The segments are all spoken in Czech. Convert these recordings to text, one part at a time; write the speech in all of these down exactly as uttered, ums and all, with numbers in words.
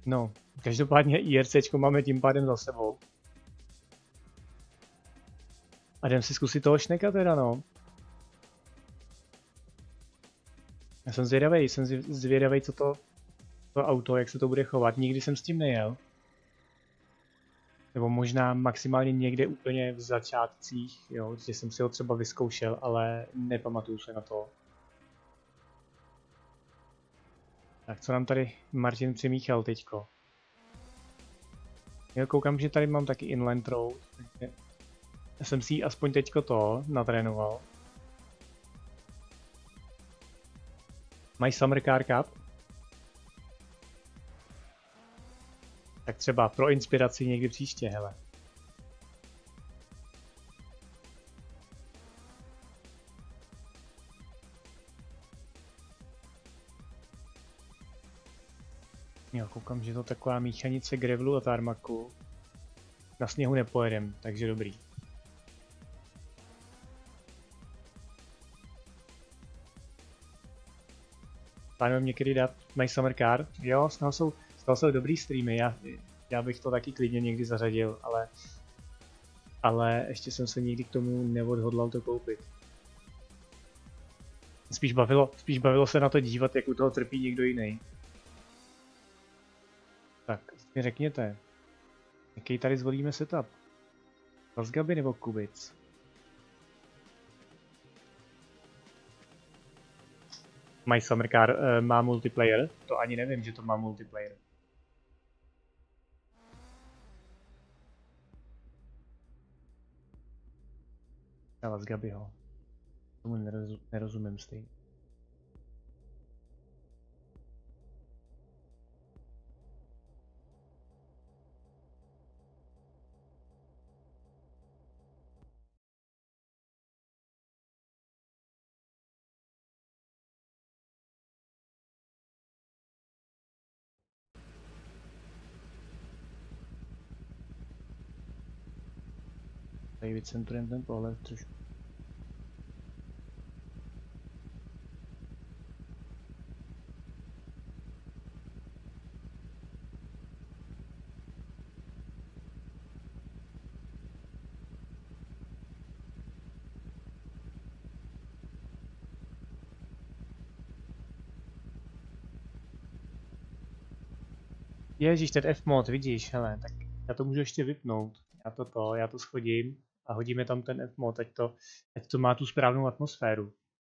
No, každopádně IRCčko máme tím pádem za sebou. A jdem si zkusit toho šneka teda, no. Já jsem zvědavej, jsem zvědavej, co to, to auto, jak se to bude chovat. Nikdy jsem s tím nejel. Nebo možná maximálně někde úplně v začátcích, jo, že jsem si ho třeba vyzkoušel, ale nepamatuju se na to. Tak co nám tady Martin přimíchal teďko? Jo, koukám, že tady mám taky Inland Road, takže jsem si aspoň teďko to natrénoval. My Summer Car Cup? Tak třeba pro inspiraci někdy příště, hele. Jo, koukám, že to taková míchanice gravelu a tarmaku. Na sněhu nepojedem, takže dobrý. Plánujeme někdy dát My Summer Car? Jo, z toho jsou, z toho jsou dobrý streamy, já, já bych to taky klidně někdy zařadil, ale, ale ještě jsem se nikdy k tomu neodhodlal to koupit. Spíš bavilo, spíš bavilo se na to dívat, jak u toho trpí někdo jiný. Tak, mi řekněte, jaký tady zvolíme setup? Vazgaby nebo Kubic? My Summer Car uh, má multiplayer? To ani nevím, že to má multiplayer. Já Vazgabyho. Tomu neroz, nerozumím stejně. Tady vycentrujeme ten pohled trošku. Ježíš, ten F-mod, vidíš, hele, tak já to můžu ještě vypnout. Já to to, já to schodím a hodíme tam ten F-mod, ať to, ať to má tu správnou atmosféru.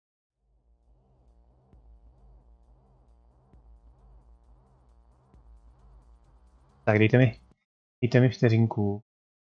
Tak dejte mi, dejte mi vteřinku.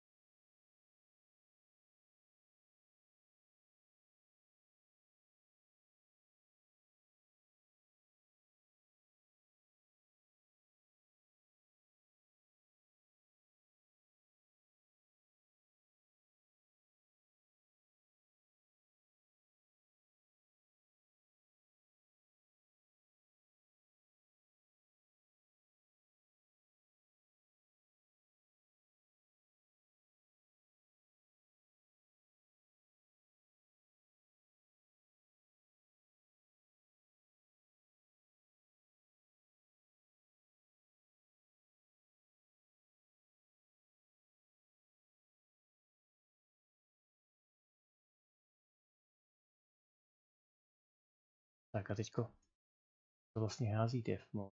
Tak a teďko to vlastně hází ty F-mod.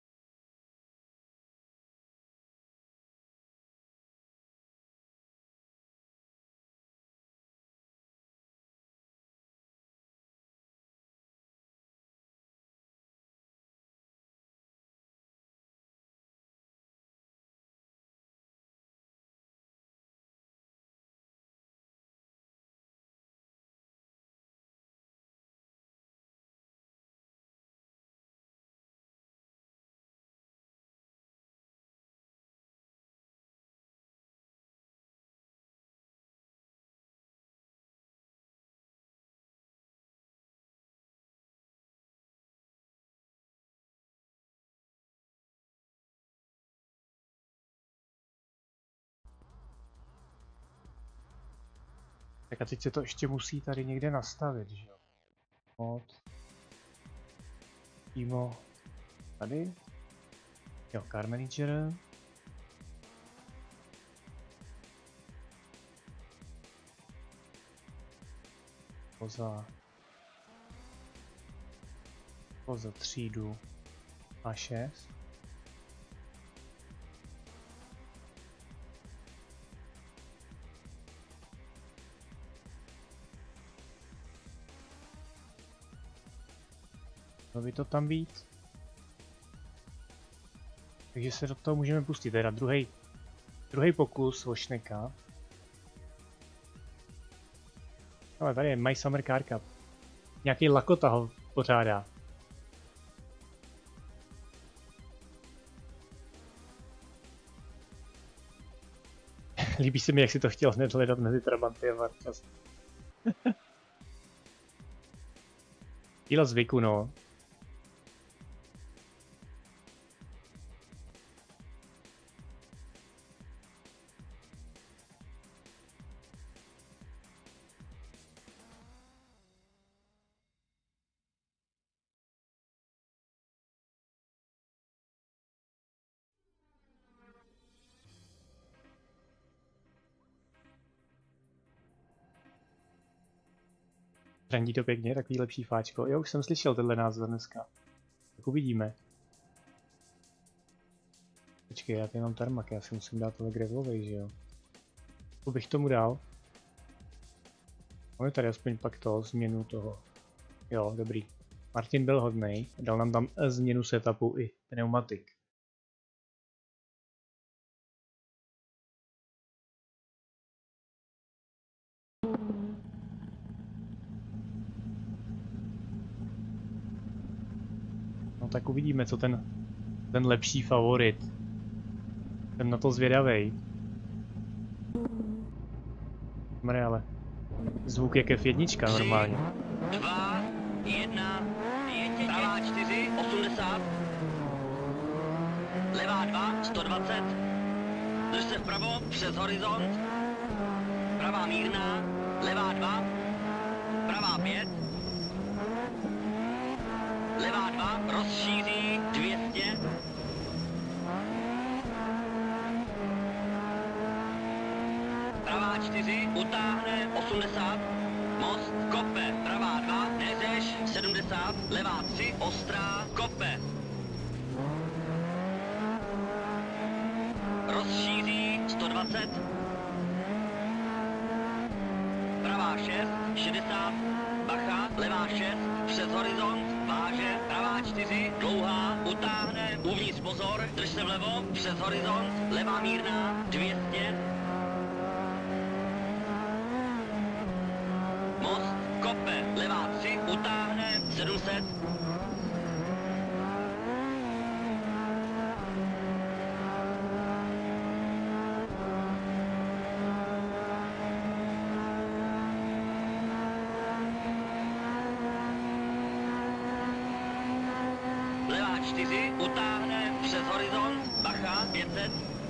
Tak a teď se to ještě musí tady někde nastavit, že jo? Mod. Přímo tady. Jo, Car Manager. Poza... Poza třídu A šest. Mělo by to tam být. Takže se do toho můžeme pustit. Teda druhý, druhý pokus o Šneka. Ale tady je My Summer Car Cup. Nějaký Lakota ho pořádá. Líbí se mi, jak si to chtěl hned hledat mezi Trabanty a Varčas. Díla zvyku, no. Trendí to pěkně, takový lepší fáčko. Jo, už jsem slyšel tenhle názor dneska. Tak uvidíme. Počkej, já tady mám tarmak, já si musím dát tohle gravelovej, že jo? Co bych tomu dal? Máme tady aspoň pak to, změnu toho. Jo, dobrý. Martin byl hodnej, dal nám tam změnu setupu i pneumatik. No tak uvidíme, co ten, ten lepší favorit. Jsem na to zvědavej. Mre, ale zvuk je F jedna normálně. dva, jedna, pravá čtyři, osmdesát, levá dva, sto dvacet, drž se vpravo přes horizont, pravá mírná, levá dva, pravá pět, levá dva, rozšíří dvě stě, pravá čtyři, utáhne osmdesát, most, kope, pravá dva, neřeš, sedmdesát, levá tři, ostrá, kope. Rozšíří sto dvacet, pravá šest, šedesát, bacha, levá šest, přes horizont, váže, pravá čtyři, dlouhá, utáhne, uvnitř pozor, drž se vlevo, přes horizont, levá mírná, dvě stě, most, kope, levá tři, utáhne, sedm set, levá čtyři, utáhne, přes horizont, bacha, pět set,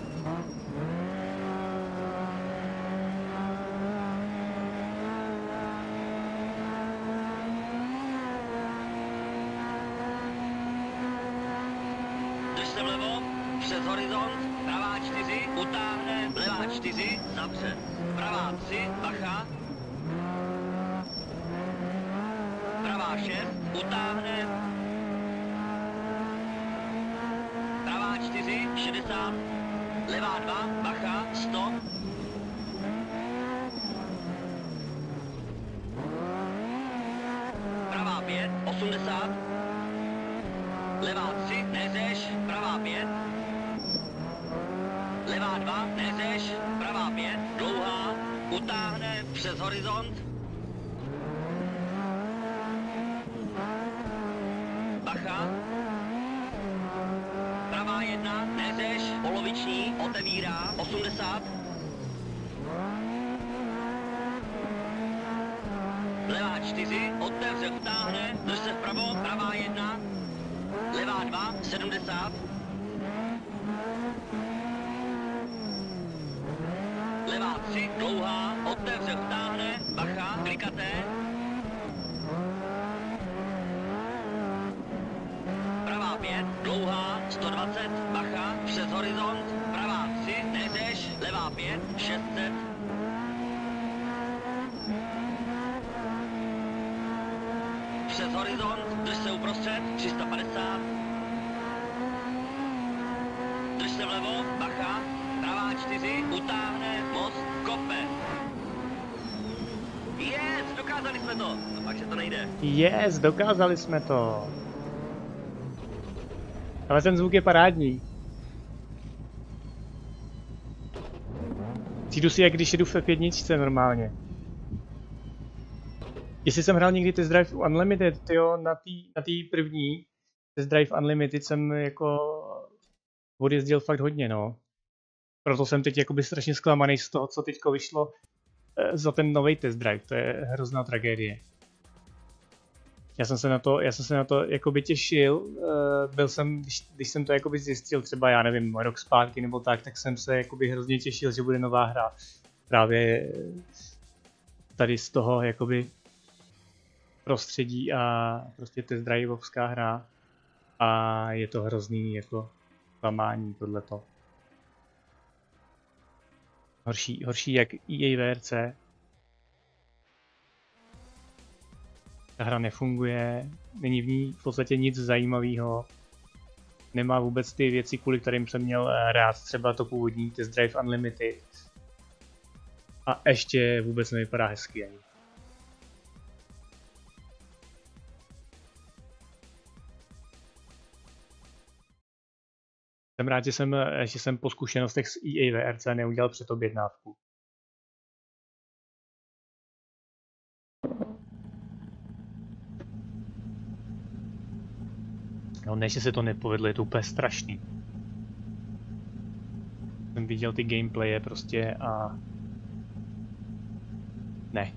drž se vlevo, přes horizont, pravá čtyři, utáhne, levá čtyři, zavře, pravá tři, bacha, pravá šest, utáhne, pravá čtyři, šedesát, levá dva, bacha, sto, pravá pět, osmdesát, levá tři, neřeš, pravá pět, levá dva, neřeš, pravá pět, dlouhá, utáhne, přes horizont, bacha, pravá jedna, neřeš, poloviční, otevírá, osmdesát, levá čtyři, otevře, utáhne, drž se vpravo, pravá jedna, levá dva, sedmdesát, levá tři, dlouhá, otevře, utáhne, bacha, klikaté, pravá pět, dlouhá, sto dvacet, bacha, přes horizont, pravá tři, neřeš, levá pět, šest set, přes horizont, drž se uprostřed, tři sta padesát. Drž se vlevo, bacha, pravá čtyři, utáhne, most, kope. Yes, dokázali jsme to, no pak se to nejde. Yes, dokázali jsme to. Ale ten zvuk je parádní. Přijdu si, jak když jedu v F jedna normálně. Jestli jsem hrál někdy Test Drive Unlimited, tyjo, na té na tý první Test Drive Unlimited jsem jako odjezdil fakt hodně, no. Proto jsem teď jakoby strašně zklamaný z toho, co teďko vyšlo za ten nový Test Drive, to je hrozná tragédie. Já jsem se na to, já jsem se na to jakoby těšil, byl jsem, když, když jsem to jakoby zjistil třeba, já nevím, rok zpátky nebo tak, tak jsem se jakoby hrozně těšil, že bude nová hra. Právě tady z toho jakoby prostředí a prostě test driveovská hra a je to hrozný jako klamání tohleto. Horší, horší jak E A V R C. Ta hra nefunguje, není v ní v podstatě nic zajímavého. Nemá vůbec ty věci, kvůli kterým jsem měl rád, třeba to původní Test Drive Unlimited. A ještě vůbec nevypadá hezky ani. Jsem rád, že jsem, že jsem po zkušenostech s E A V R C neudělal předobjednávku. No, ne, že se to nepovedlo, je to úplně strašný. Jsem viděl ty gameplaye prostě a... Ne.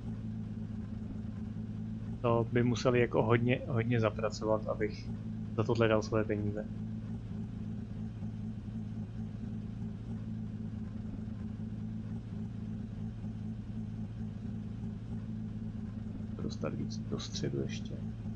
To by museli jako hodně, hodně zapracovat, abych za tohle dal své peníze. Dostat víc do středu ještě.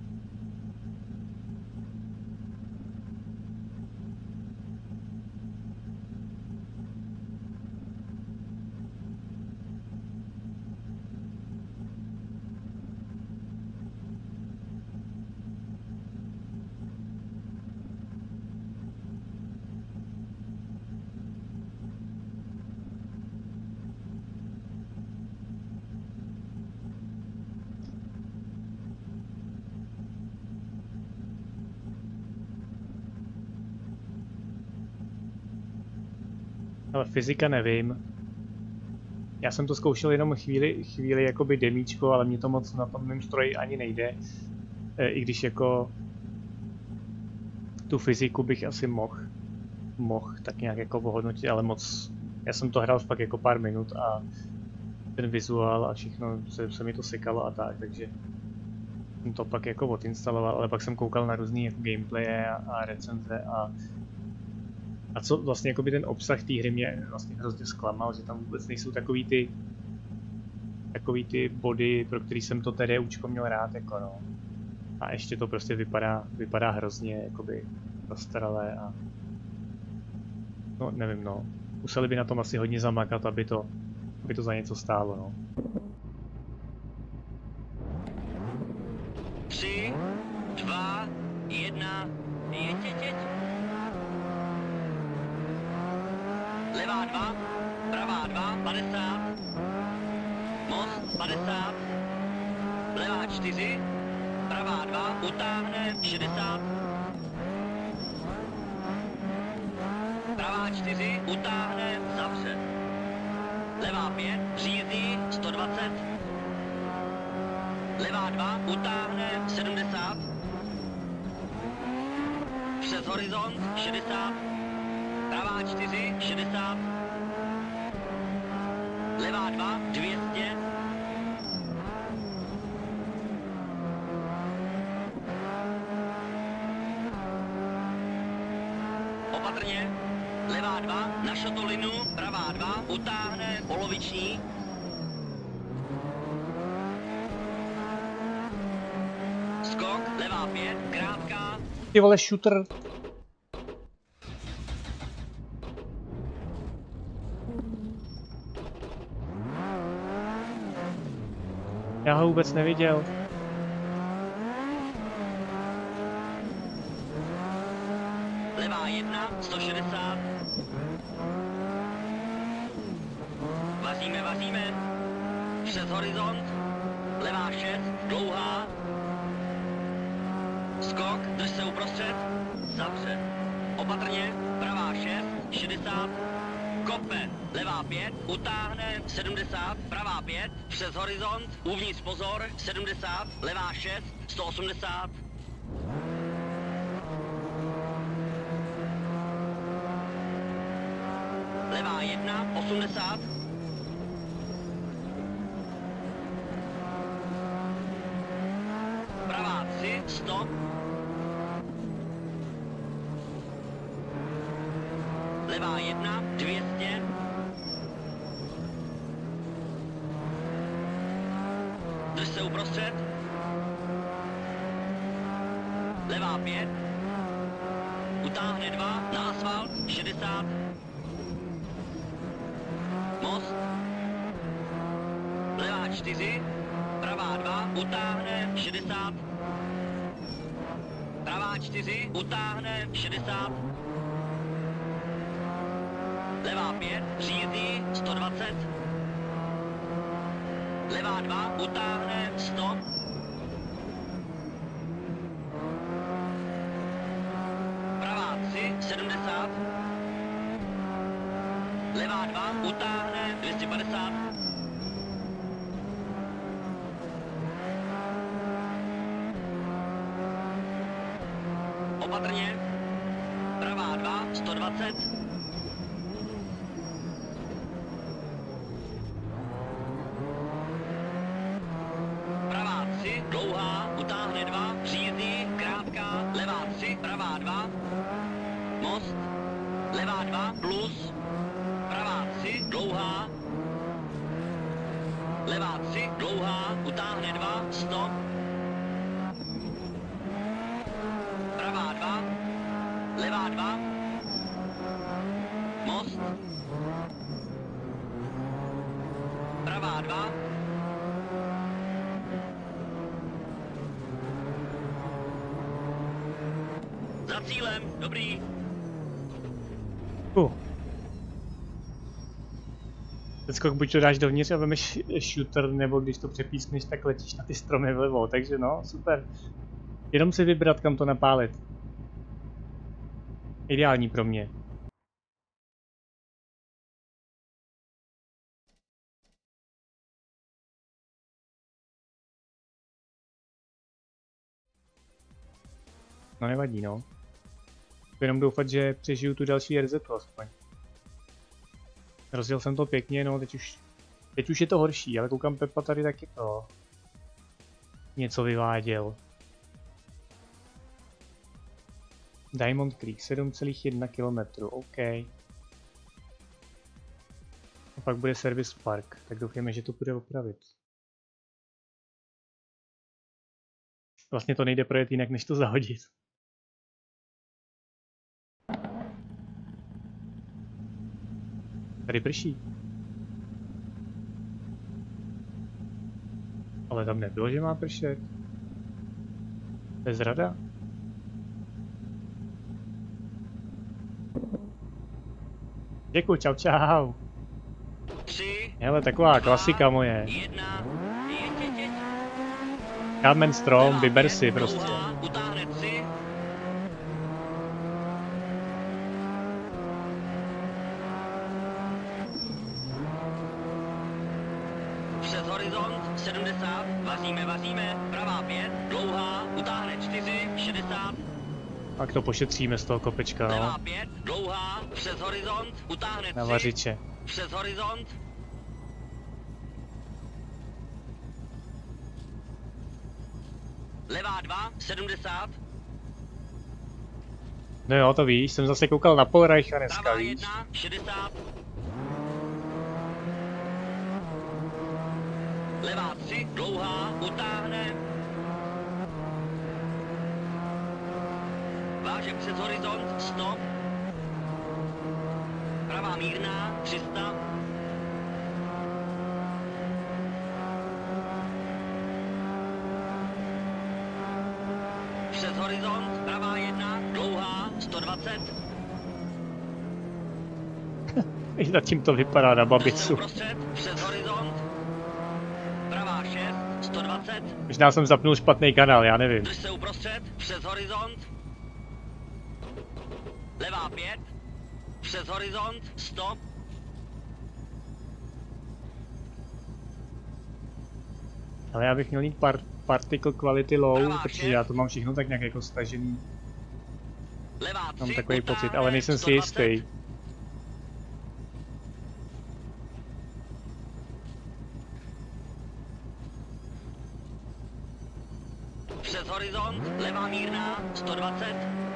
Ale fyzika nevím. Já jsem to zkoušel jenom chvíli, chvíli jakoby demíčko, ale mě to moc na tom mém stroji ani nejde. E, I když jako tu fyziku bych asi mohl mohl tak nějak jako ohodnotit, ale moc. Já jsem to hrál fakt jako pár minut a ten vizuál a všechno se, se mi to sekalo a tak, takže jsem to pak jako odinstaloval, ale pak jsem koukal na různý jako gameplaye a, a recenze a A co vlastně jakoby ten obsah té hry mě vlastně hrozně zklamal, že tam vůbec nejsou takový ty takový ty body, pro který jsem to TDUčko měl rád, jako no. A ještě to prostě vypadá, vypadá hrozně jakoby zastaralé a no nevím no. Museli by na tom asi hodně zamakat, aby to, aby to za něco stálo, no. tři, dva, jedna, jeď, jeď, jeď. Levá dva, pravá dva, padesát. Most, padesát. Levá čtyři, pravá dva, utáhne, šedesát. Pravá čtyři, utáhne, zavře. Levá pět, řízí, sto dvacet. Levá dva, utáhne, sedmdesát. Přes horizont, šedesát. Pravá čtyři, šedesát. Levá dva, dvě stě. Opatrně. Levá dva, na šotolinu, pravá dva, utáhne, poloviční. Skok, levá pět, krátká. Ty vole, shooter. Já ho vůbec neviděl. levá jedna, sto šedesát. Vazíme, vazíme. Přes horizont. Levá šest, dlouhá. Skok, drž se uprostřed. Zapřed. Opatrně, pravá šest, šedesát. Kope, levá pět, utáhne, sedmdesát, pravá pět, přes horizont, uvnitř pozor, sedmdesát, levá šest, sto osmdesát. Levá jedna, osmdesát. Pravá tři, sto. Levá jedna, dvě stě. Drž se uprostřed. Levá pět. Utáhne dva, na asfalt, šedesát. Most. Levá čtyři. Pravá dva, utáhne, šedesát. Pravá čtyři, utáhne, šedesát. Levá pět, řízdí, sto dvacet. Levá dva, utáhne, sto. Pravá tři, sedmdesát. Levá dva, utáhne, dvě stě padesát. Opatrně. Pravá dva, sto dvacet. Pravá tři, dlouhá, utáhne dva, příjezdí, krátká, levá tři, pravá dva. Most. Levá dva, plus. Pravá tři, dlouhá. Levá tři, dlouhá, utáhne dva, sto. Pravá dva, levá dva, most, pravá dva, za cílem, dobrý. Uh. Ten skok buď to dáš dovnitř a vemeš shooter, nebo když to přepískneš, tak letíš na ty stromy vlevo, takže no, super. Jenom si vybrat, kam to napálit. Ideální pro mě. No nevadí, no. Jenom doufat, že přežiju tu další R Z aspoň. Rozjel jsem to pěkně, no teď už, teď už je to horší, ale koukám, Pepa tady taky to něco vyváděl. Diamond Creek, sedm celá jedna kilometru, OK. A pak bude Service Park, tak doufáme, že to bude opravit. Vlastně to nejde projet jinak, než to zahodit. Tady prší. Ale tam nebylo, že má pršet. To je zrada. Děkuji, čau čau. Tři, Hele, taková dva, klasika moje. jedna, jeď, jeď, jeď. Kámen, strom, Levá vyber pět, si prostě. dlouhá, utáhne tři. Přes horizont, sedmdesát, vazíme, vazíme, pravá pět, dlouhá, utáhne čtyři, šedesát. Tak to pošetříme z toho kopečka, Levá no. pět, dlouhá, přes horizont, utáhne Na tři, vařiče. přes horizont. Levá dva, sedmdesát. No jo, to víš, jsem zase koukal na Polreicha dneska, Pravá víš. jedna, šedesát. Levá tři, dlouhá, utáhne. Váže přes horizont, sto. Pravá mírná, tři sta. Přes horizont, pravá jedna, dlouhá, sto dvacet. I zatím to vypadá na babicu. Uprostřed, přes horizont, pravá šest, sto dvacet. Možná jsem zapnul špatný kanál, já nevím. Drž se uprostřed, přes horizont, levá pět, přes horizont, stop. Ale já bych měl mít par particle quality low, protože já to mám všechno tak nějak jako stažený. Levá tři, Mám takový utáhne, pocit, ale nejsem si sto dvacet. jistý. Přes horizont, levá mírná, sto dvacet.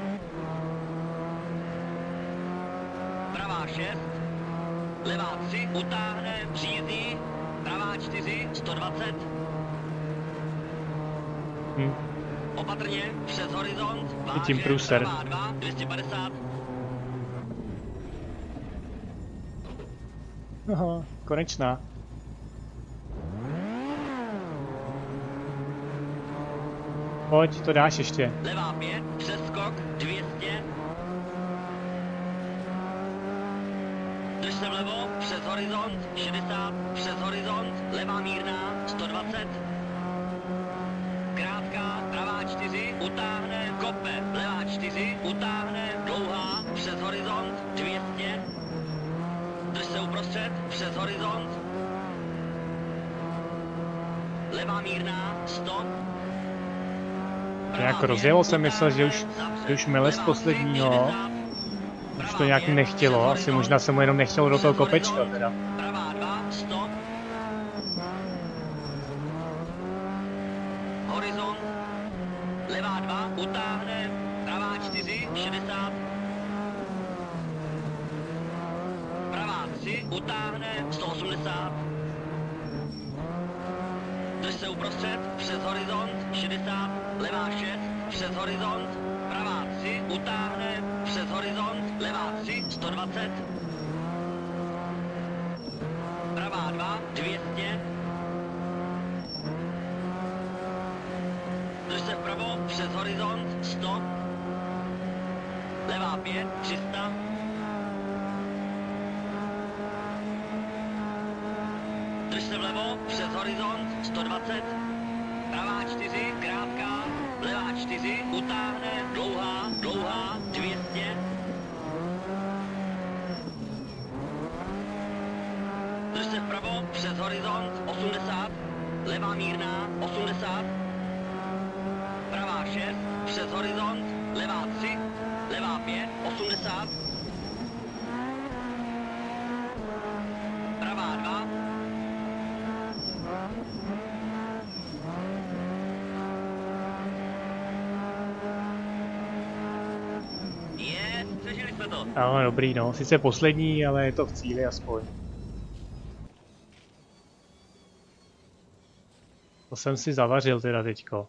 Pravá šest, levá tři, utáhne, příjezdí, pravá čtyři, sto dvacet. Hm. Opatrně, přes horizont, Vidím váže, průser. pravá dva, dvě stě padesát. Aha, konečná. Pojď, to dáš ještě. Levá pět, přeskok, dvě stě. Drž se vlevo, přes horizont, šedesát, přes horizont, levá mírná, sto dvacet. Krátká, pravá čtyři, utáhne, kope, levá čtyři, utáhne, dlouhá, přes horizont, dvě stě. Drž se uprostřed, přes horizont. Levá mírná, stop. Nějak rozjelo jsem myslel, že už, že už mele z posledního. Už to nějak nechtělo, asi možná se mu jenom nechtělo do toho kopečka teda. Pravá dva, stop. Horizont. Levá dva, utáhne. Pravá čtyři, šedesát. Pravá tři, utáhne, sto osmdesát. Drž se uprostřed, přes horizont, šedesát. Levá šest, přes horizont. Pravá tři, utáhne, přes horizont. Levá tři, sto dvacet. Pravá dva, dvě stě. Drž se vpravo, přes horizont, stop. Levá pět, tři sta. Drž se vlevo, přes horizont, sto dvacet. Pravá čtyři, krátká. Levá čtyři, utáhne, dlouhá, dlouhá, dvě stě. Drž se vpravo, přes horizont, osmdesát. Levá mírná, osmdesát. Pravá šest, přes horizont, levá tři, levá pět, osmdesát. Pravá dva. Je, přežili jsme to. Ano, dobrý no, sice poslední, ale je to v cíli aspoň. To jsem si zavařil teda teďko.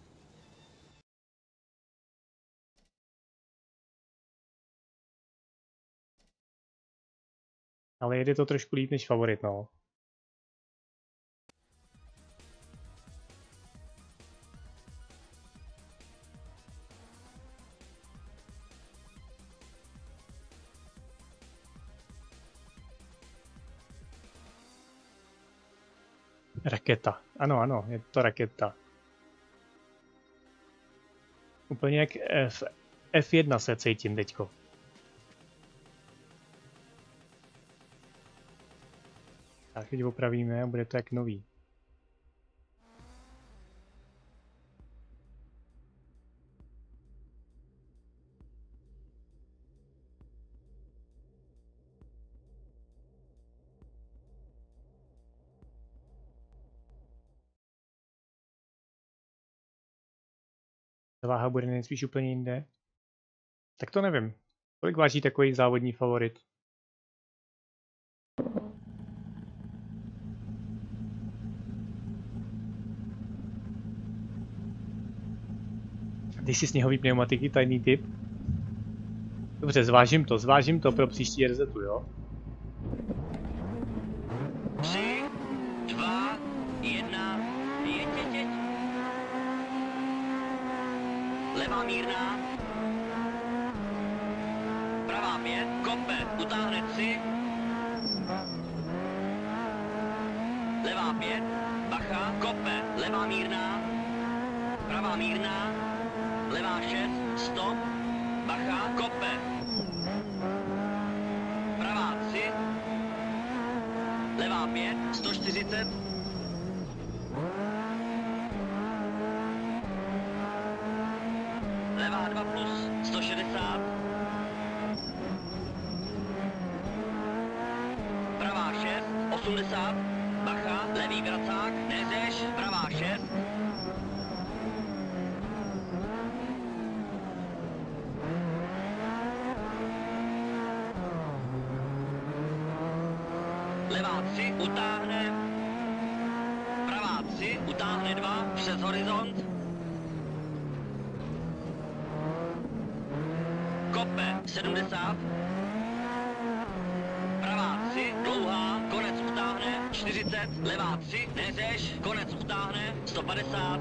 Ale jede to trošku líp než favorit, no. Raketa. Ano, ano, je to raketa. Úplně jak F, F jedna se cítím teďko. Tak teď opravíme a bude to jak nový. Ta váha bude nejspíš úplně jinde. Tak to nevím. Kolik váží takový závodní favorit? Ty jsi sněhový pneumatiky, tajný tip. Dobře, zvážím to, zvážím to pro příští resetu, jo? Tři, dva, jedna, jeď, jeď, jeď. levá mírná, pravá pět, kope, utáhne tři, levá pět, bacha, kope, levá mírná, pravá mírná, levá šest, stop, bacha, kope, pravá tři, levá pět, sto čtyřicet, levá dva plus, sto šedesát, pravá šest, osmdesát, bacha, levý vracák, neřeš, pravá šest, levá tři, utáhne, pravá tři, utáhne dva, přes horizont, kope, sedmdesát, pravá tři, dlouhá, konec utáhne, čtyřicet, levá tři, neřeš, konec utáhne, sto padesát,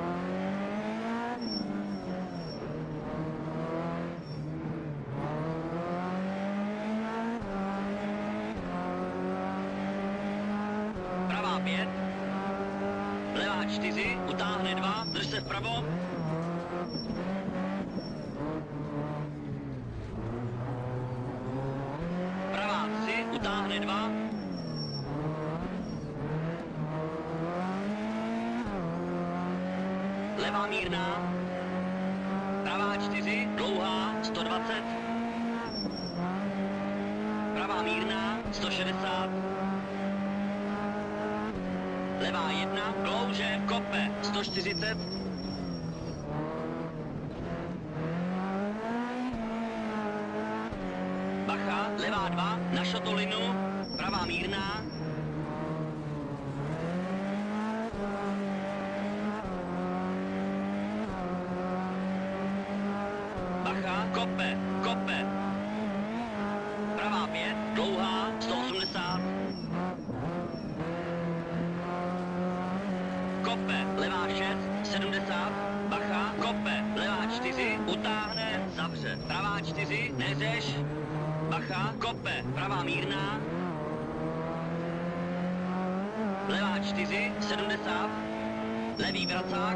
pravá pět, levá čtyři, utáhne dva, drž se vpravo, pravá tři, utáhne dva, levá mírná, pravá čtyři, dlouhá, sto dvacet, pravá mírná, sto šedesát, levá jedna, klouže, kope, sto čtyřicet, bacha, levá dva, na šotolinu, pravá mírná, bacha, kope, kope, pravá pět, dlouhá, sto osmdesát, kope, levá šest, sedmdesát, bacha, kope, levá čtyři, utáhne, zavře, pravá čtyři, neřeš, bacha, kope, pravá mírná, levá čtyři, sedmdesát, levý vracák,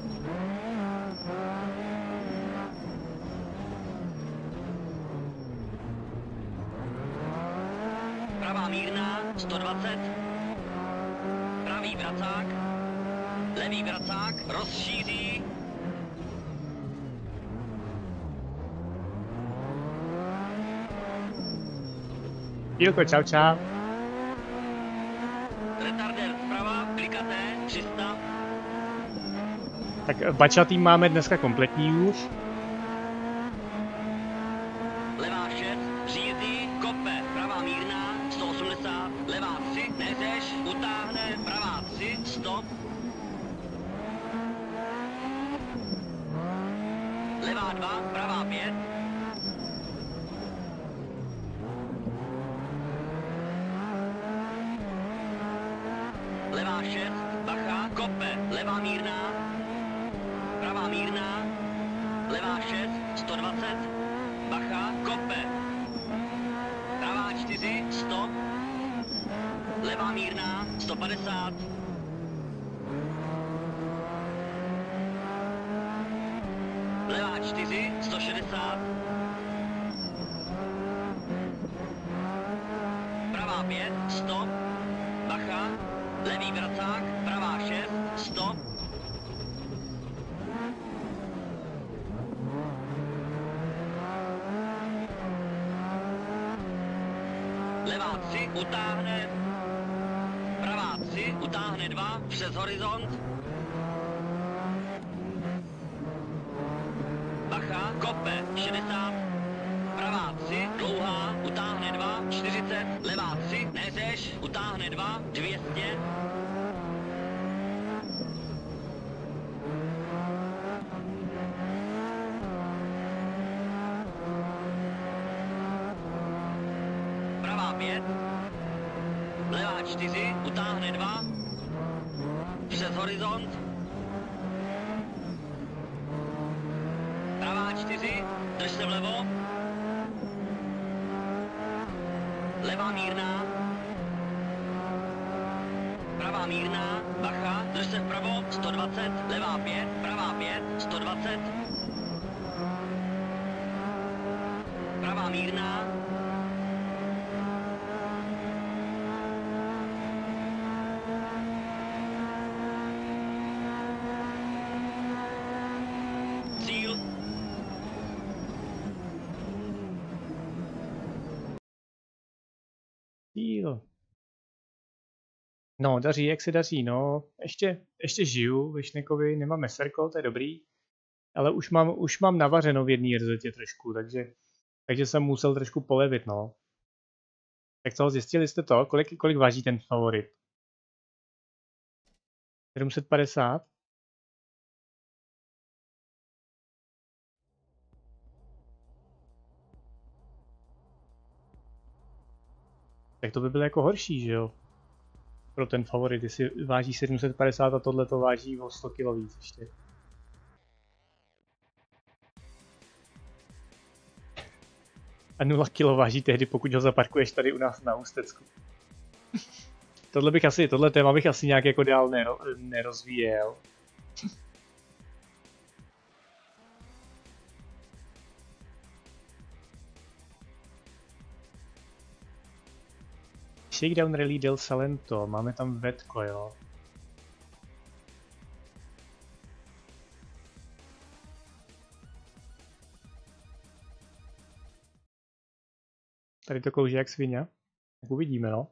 pravá mírná, sto dvacet, pravý vracák, levý vracák, rozšíří, Dílko, čau čau. retardér vprava, klikaté, tři sta, Tak Bača tým máme dneska kompletní už. levá šest, řízí, kope, pravá mírná, sto osmdesát, levá tři, neřeš, utáhne, pravá tři, stop, levá dva, pravá pět, levá šest, bacha, kope, levá mírná, pravá mírná, levá šest, sto dvacet, bacha, kope, pravá čtyři, stop, levá mírná, sto padesát, levá čtyři, sto šedesát, pravá pět, stop, bacha, levý vracák, pravá šest, stop, levá tři, utáhne, pravá tři, utáhne dva, přes horizont, bacha, kope, šedesát, pravá tři, dlouhá, utáhne dva, čtyřicet, levá tři, neřeš, utáhne dva, dvě stě, pravá pět, levá čtyři, utáhne dva, přes horizont, čtyři, drž se vlevo. Levá mírná. Pravá mírná, bacha, drž se vpravo, sto dvacet, levá pět, pravá pět, sto dvacet. Pravá mírná. Cíl. Cíl. No, daří, jak se daří, no. Ještě, ještě žiju ve Šnekovi, nemám meserko, to je dobrý. Ale už mám, už mám navařeno v jedné rzetě trošku, takže, takže jsem musel trošku polevit, no. Tak co, zjistili jste to? Kolik, kolik váží ten favorit? sedm set padesát? Tak to by bylo jako horší, že jo? Pro ten favorit, jestli váží sedm set padesát a tohle to váží o sto kilo víc ještě. A nula kilo váží tehdy, pokud ho zaparkuješ tady u nás na Ústecku. Tohle bych asi, tohle téma bych asi nějak jako dál nero, nerozvíjel. Shakedown Rally del Salento, máme tam vetko, jo. Tady to klouže jak svině. Tak uvidíme, no.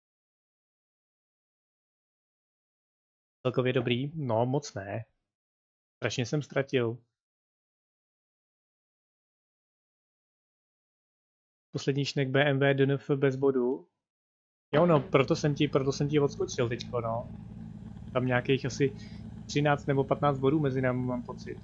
Celkově dobrý? No, moc ne. Strašně jsem ztratil. Poslední šnek B M W D N F bez bodu. Jo, no, proto jsem ti, proto jsem ti odskočil teďko, no. Tam nějakých asi třináct nebo patnáct bodů mezi námi, mám pocit.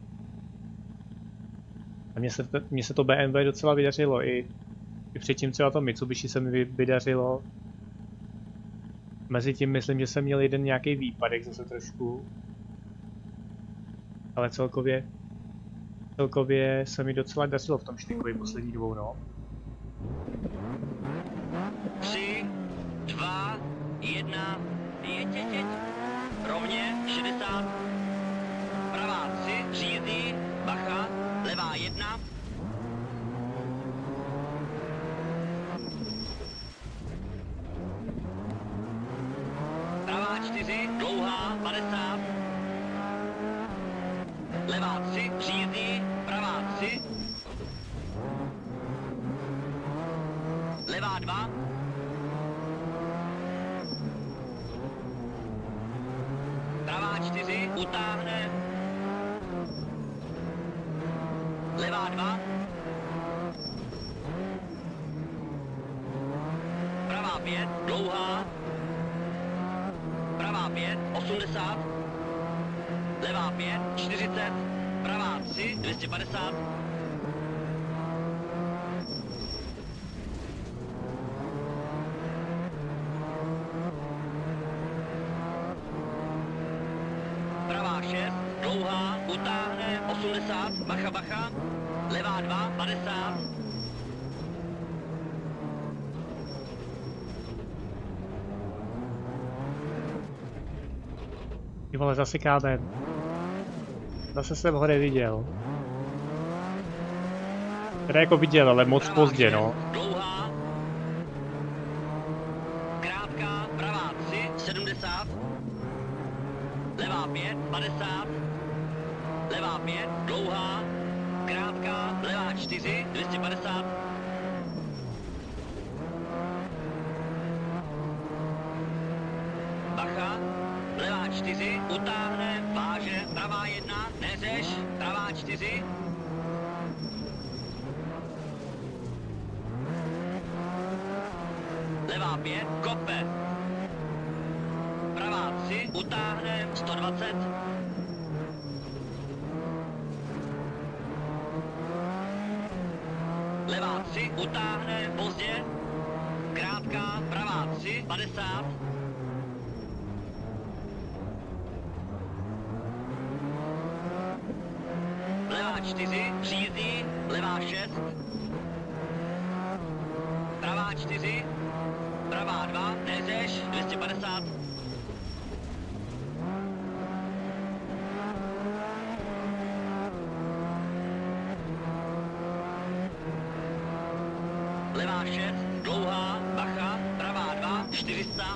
A mně se, mně se to B M W docela vydařilo, i, i předtím třeba to Mitsubishi se mi vydařilo. Mezitím myslím, že jsem měl jeden nějaký výpadek zase trošku. Ale celkově, celkově se mi docela dařilo v tom štykovi poslední dobou, no. tři, dva, jedna, jeď, jeď, jeď. Rovně, šedesát. Pravá tři, přijízdí, bacha, levá jedna. Pravá čtyři, dlouhá, padesát. Levá tři, přijízdí, pravá tři. Levá dva. Pravá čtyři, utáhne. Levá dva. Pravá pět, dlouhá. Pravá pět, osmdesát. Levá pět, čtyřicet. Pravá tři, dvě stě padesát. Pravá šest, dlouhá, utáhne, osmdesát, bacha, bacha. Levá dva, padesát. Ty vole, zase kámen. Zase jsem ho neviděl. Teda jako viděl, ale moc Pravá pozdě, šest, no. Dlouhá. Krátká, pravá tři, sedmdesát. Levá pět, padesát. Levá pět, dlouhá. Krátká, levá čtyři, dvě stě padesát. Bacha, levá čtyři, utáhne, váže, pravá jedna, neřeš, pravá čtyři. Levá pět, kope. Pravá tři, utáhne, sto dvacet. Levá tři, utáhne, pozdě. Krátká, pravá tři, padesát. Levá čtyři, příjezdí, levá šest, pravá čtyři, pravá dva, nezeš, dvě stě padesát. Levá šest, dlouhá, bacha, pravá dva, čtyři sta.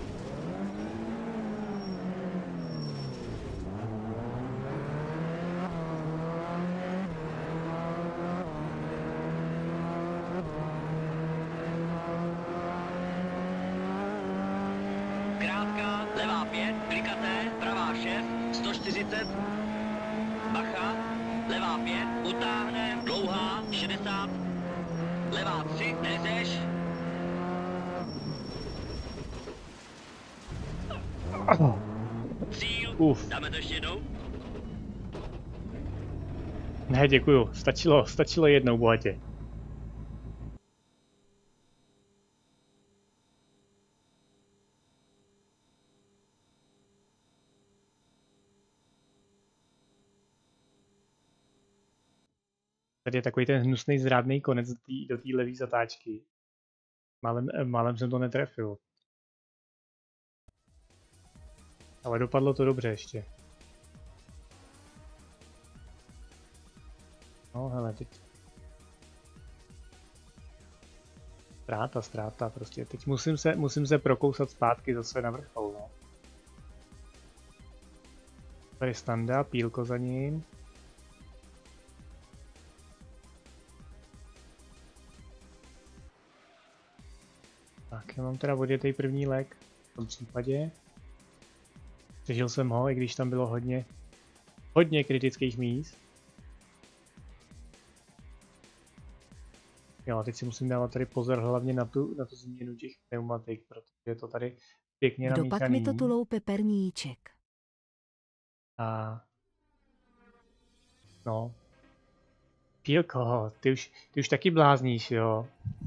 Krátká, levá pět, klikaté, pravá šest, sto čtyřicet. Bacha, levá pět, utáhne, dlouhá, šedesát. Levá tři, nezeš. Cíl, Uf. dáme to ještě jednou. Ne, děkuju. Stačilo, stačilo jednou bohatě. Tady je takový ten hnusný zrádný konec do té do té levý zatáčky. Málem, málem jsem to netrefil. Ale dopadlo to dobře ještě. No hele, teď. Ztráta, ztráta, prostě teď musím se, musím se prokousat zpátky zase na vrchol, no. Tady Standa, Pílko za ním. Tak, já mám teda odjetej první lek, v tom případě. Přežil jsem ho, i když tam bylo hodně, hodně kritických míst. Jo, a teď si musím dávat tady pozor hlavně na tu, na tu změnu těch pneumatik, protože je to tady pěkně namíchaný. Kdo pak mi to tu loupe perníček? A... No. Pílko, ty už, ty už taky blázníš, jo.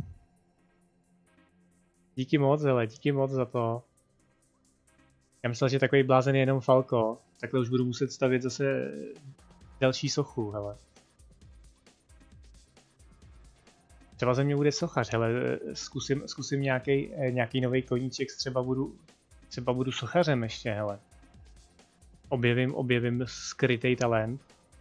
Díky moc, hele, díky moc za to. Já myslel, že takový blázen je jenom Falko. Takhle už budu muset stavět zase další sochu, hele. Třeba ze mě bude sochař, hele, zkusím, zkusím nějaký, nějaký nový koníček, třeba budu, třeba budu sochařem ještě, hele. Objevím, objevím skrytej talent.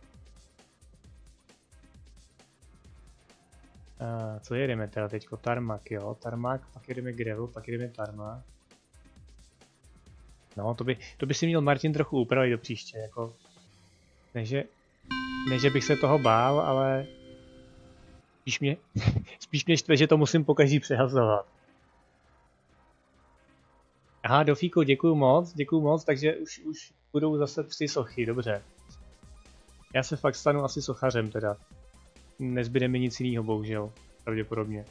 Uh, co jedeme teda teďko? Tarmak, jo, tarmak, pak jedeme gravel, pak jedeme tarmak. No, to by, to by si měl Martin trochu upravit do příště, jako... Ne, že, ne, že bych se toho bál, ale... Spíš mě, spíš mě štve, že to musím pokaždý přehazovat. Aha, Dofíku, děkuju moc, děkuju moc, takže už, už budou zase tři sochy, dobře. Já se fakt stanu asi sochařem teda. Nezbyde mi nic jiného, bohužel, pravděpodobně.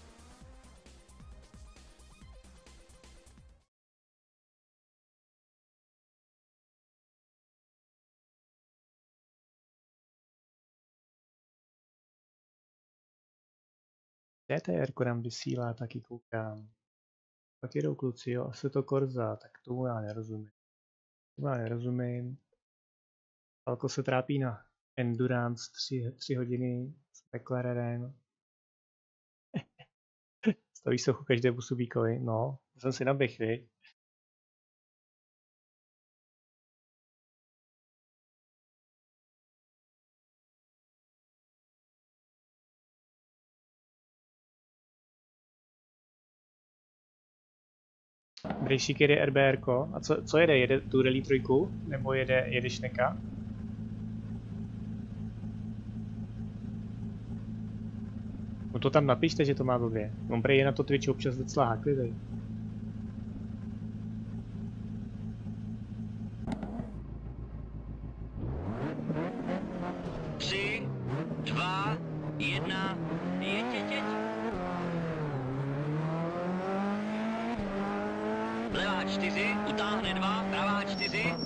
D T R nám vysílá, taky koukám. Pak jedou kluci, jo, asi to Korza, tak tomu já nerozumím. Tomu já nerozumím. Falko se trápí na Endurance tři hodiny s McLarenem. Stavíš sochu každému subíkovi, no, to jsem si naběh, vy. Brejšík jede R B R ko. A co, co jede? Jede tu Rally tři? Nebo jede, jede Šneka? No to tam napište, že to má blbě. On prej je na to Twitch občas docela háklivý. Tři, dva, jedna, jeď, jeď, jeď. Levá čtyři, utáhne dva, pravá čtyři.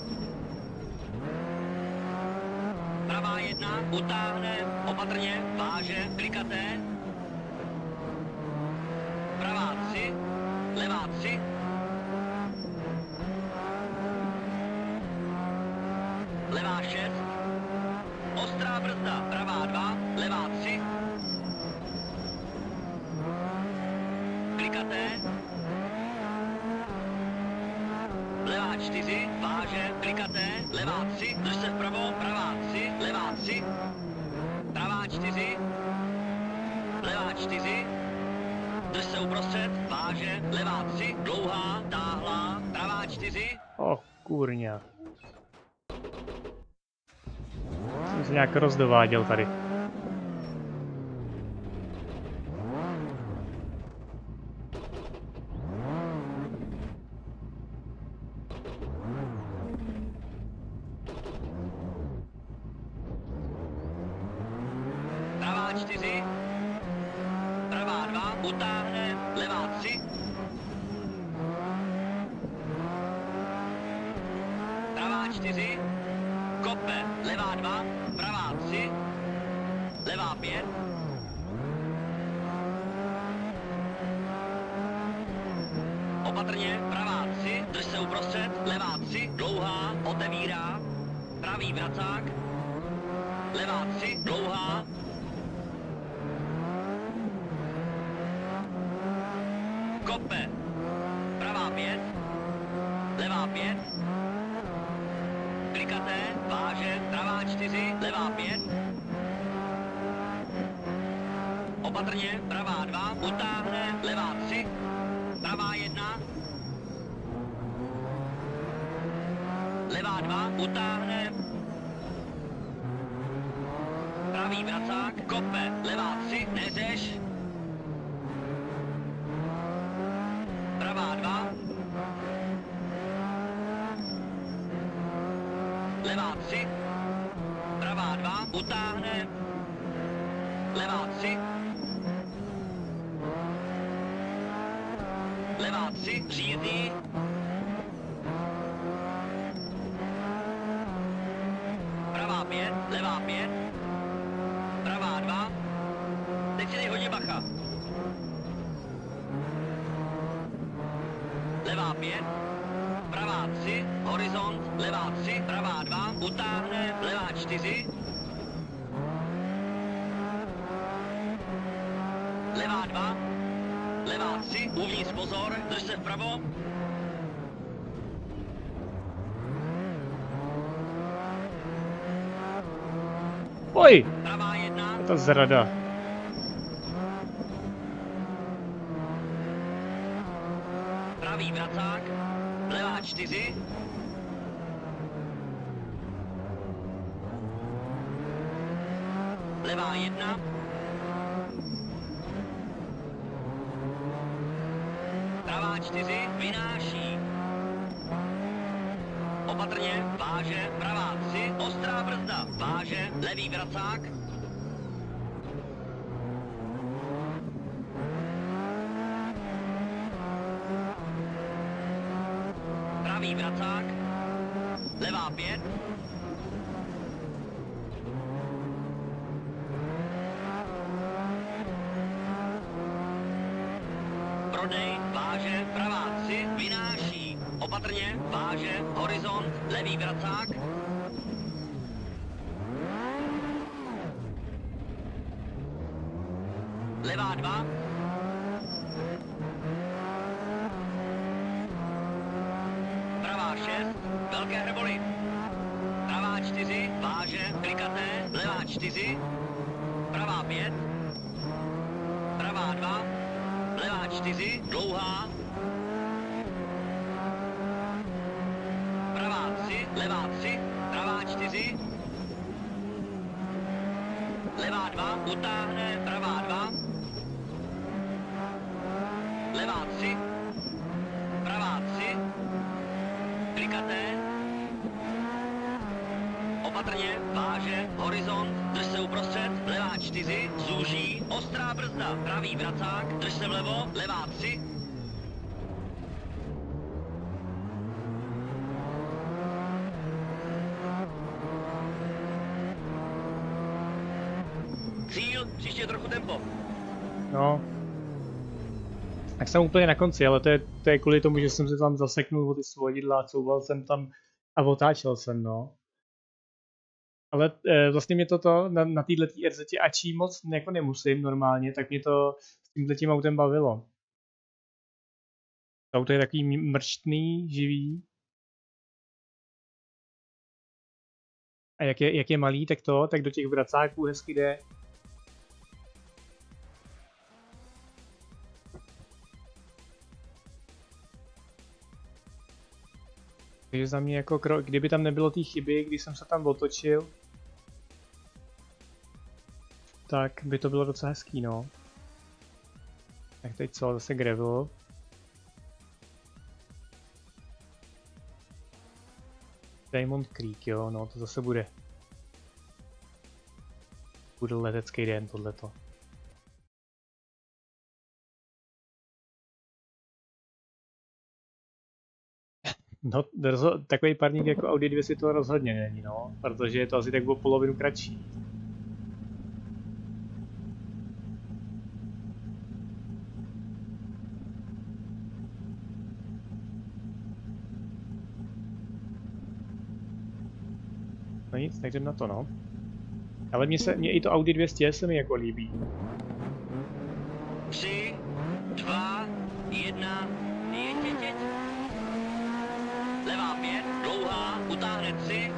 Pravá jedna, utáhne, opatrně, váže, klikaté. Pravá tři, levá tři. Levá šest. Ostrá brzda, pravá dva. klikaté. Levá čtyři, váže, klikaté. Levá tři, drž se vpravo, pravá tři, levá tři. Pravá čtyři. Levá čtyři. Drž se uprostřed, váže, levá tři, dlouhá, táhlá, pravá čtyři. O, kurňa. Jsem se nějak rozdováděl tady. Pravá čtyři. Pravá dva, utáhne, levá tři. Pravá čtyři. Kope, levá dva, pravá tři. Levá pět. Opatrně, pravá tři, drž se uprostřed, levá tři, dlouhá, otevírá. Pravý vracák. Levá tři, dlouhá. Kope. Pravá pět. Levá pět. Klikaté, váže, pravá čtyři, levá pět. Opatrně, pravá dva, utáhne, levá tři. Pravá jedna. Levá dva, utáhne. Pravý vracák, kope, levá tři, neřeš. Pravá dva. Levá tři. Pravá dva. Utáhne. Levá tři. Levá tři. Řídí. Pravá pět. Levá pět. Pravá dva. Teď si dej hodně bacha. Levá pět, pravá tři, horizont, levá tři, pravá dva, utáhne, levá čtyři. Levá dva, levá tři, uvnitř pozor, drž se vpravo. Oj! Pravá jedna. Je to zrada. Pravý vracák, levá čtyři. Levá jedna. Pravá čtyři, vynáší. Opatrně, váže, pravá tři, ostrá brzda, váže, levý vracák. Pravý vracák, levá pět. Prodej, váže, pravá tři, vynáší. Opatrně, váže, horizont, levý vracák. Levá dva. Pravá šest, velké hrboly. Pravá čtyři, váže, klikaté, levá čtyři. Pravá pět. Pravá dva. Levá čtyři, dlouhá. Pravá tři, levá tři, pravá čtyři. Levá dva, utáhne, pravá dva. Levá tři. Pravá tři. Klikaté. Opatrně, váže, horizont, drž se uprostřed, levá čtyři, zúží, ostrá brzda, pravý vracák, drž se vlevo, levá tři. Cíl, příště trochu tempo. No. Tak jsem úplně na konci, ale to je, to je kvůli tomu, že jsem se tam zaseknul o ty svodidla, couval jsem tam a otáčel jsem, no. Ale e, vlastně mě toto na, na této er zet ačí moc jako nemusím normálně, tak mě to s tímhletím autem bavilo. To auto je takový mrštný, živý. A jak je, jak je malý, tak to, tak do těch vracáků hezky jde. Takže za mě jako krok, kdyby tam nebylo té chyby, když jsem se tam otočil, tak by to bylo docela hezký, no. Tak teď co, zase gravel. Diamond Creek, jo, no to zase bude. Bude letecký den tohleto. No, takový parník jako Audi dvě si to rozhodně není, no, protože je to asi tak o polovinu kratší. No nic, tak jdem na to, no. Ale mně se, mně i to Audi dvě stě se mi jako líbí. tři, dva, jedna, jeď, jeď. Levá pět, dlouhá, utáhne tři.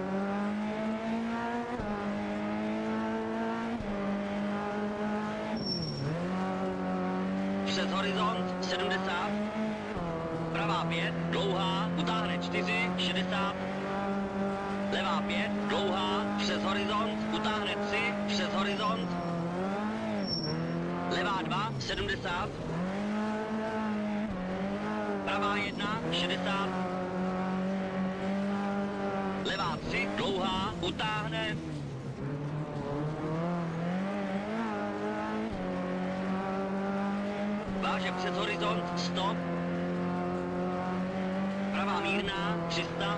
Přes horizont sedmdesát. Pravá pět, dlouhá, utáhne čtyři, šedesát. Levá pět, dlouhá, přes horizont, utáhne tři, přes horizont. Levá dva, sedmdesát. Pravá jedna, šedesát. Levá tři, dlouhá, utáhne. Váže přes horizont, stop. Pravá mírná, tři sta.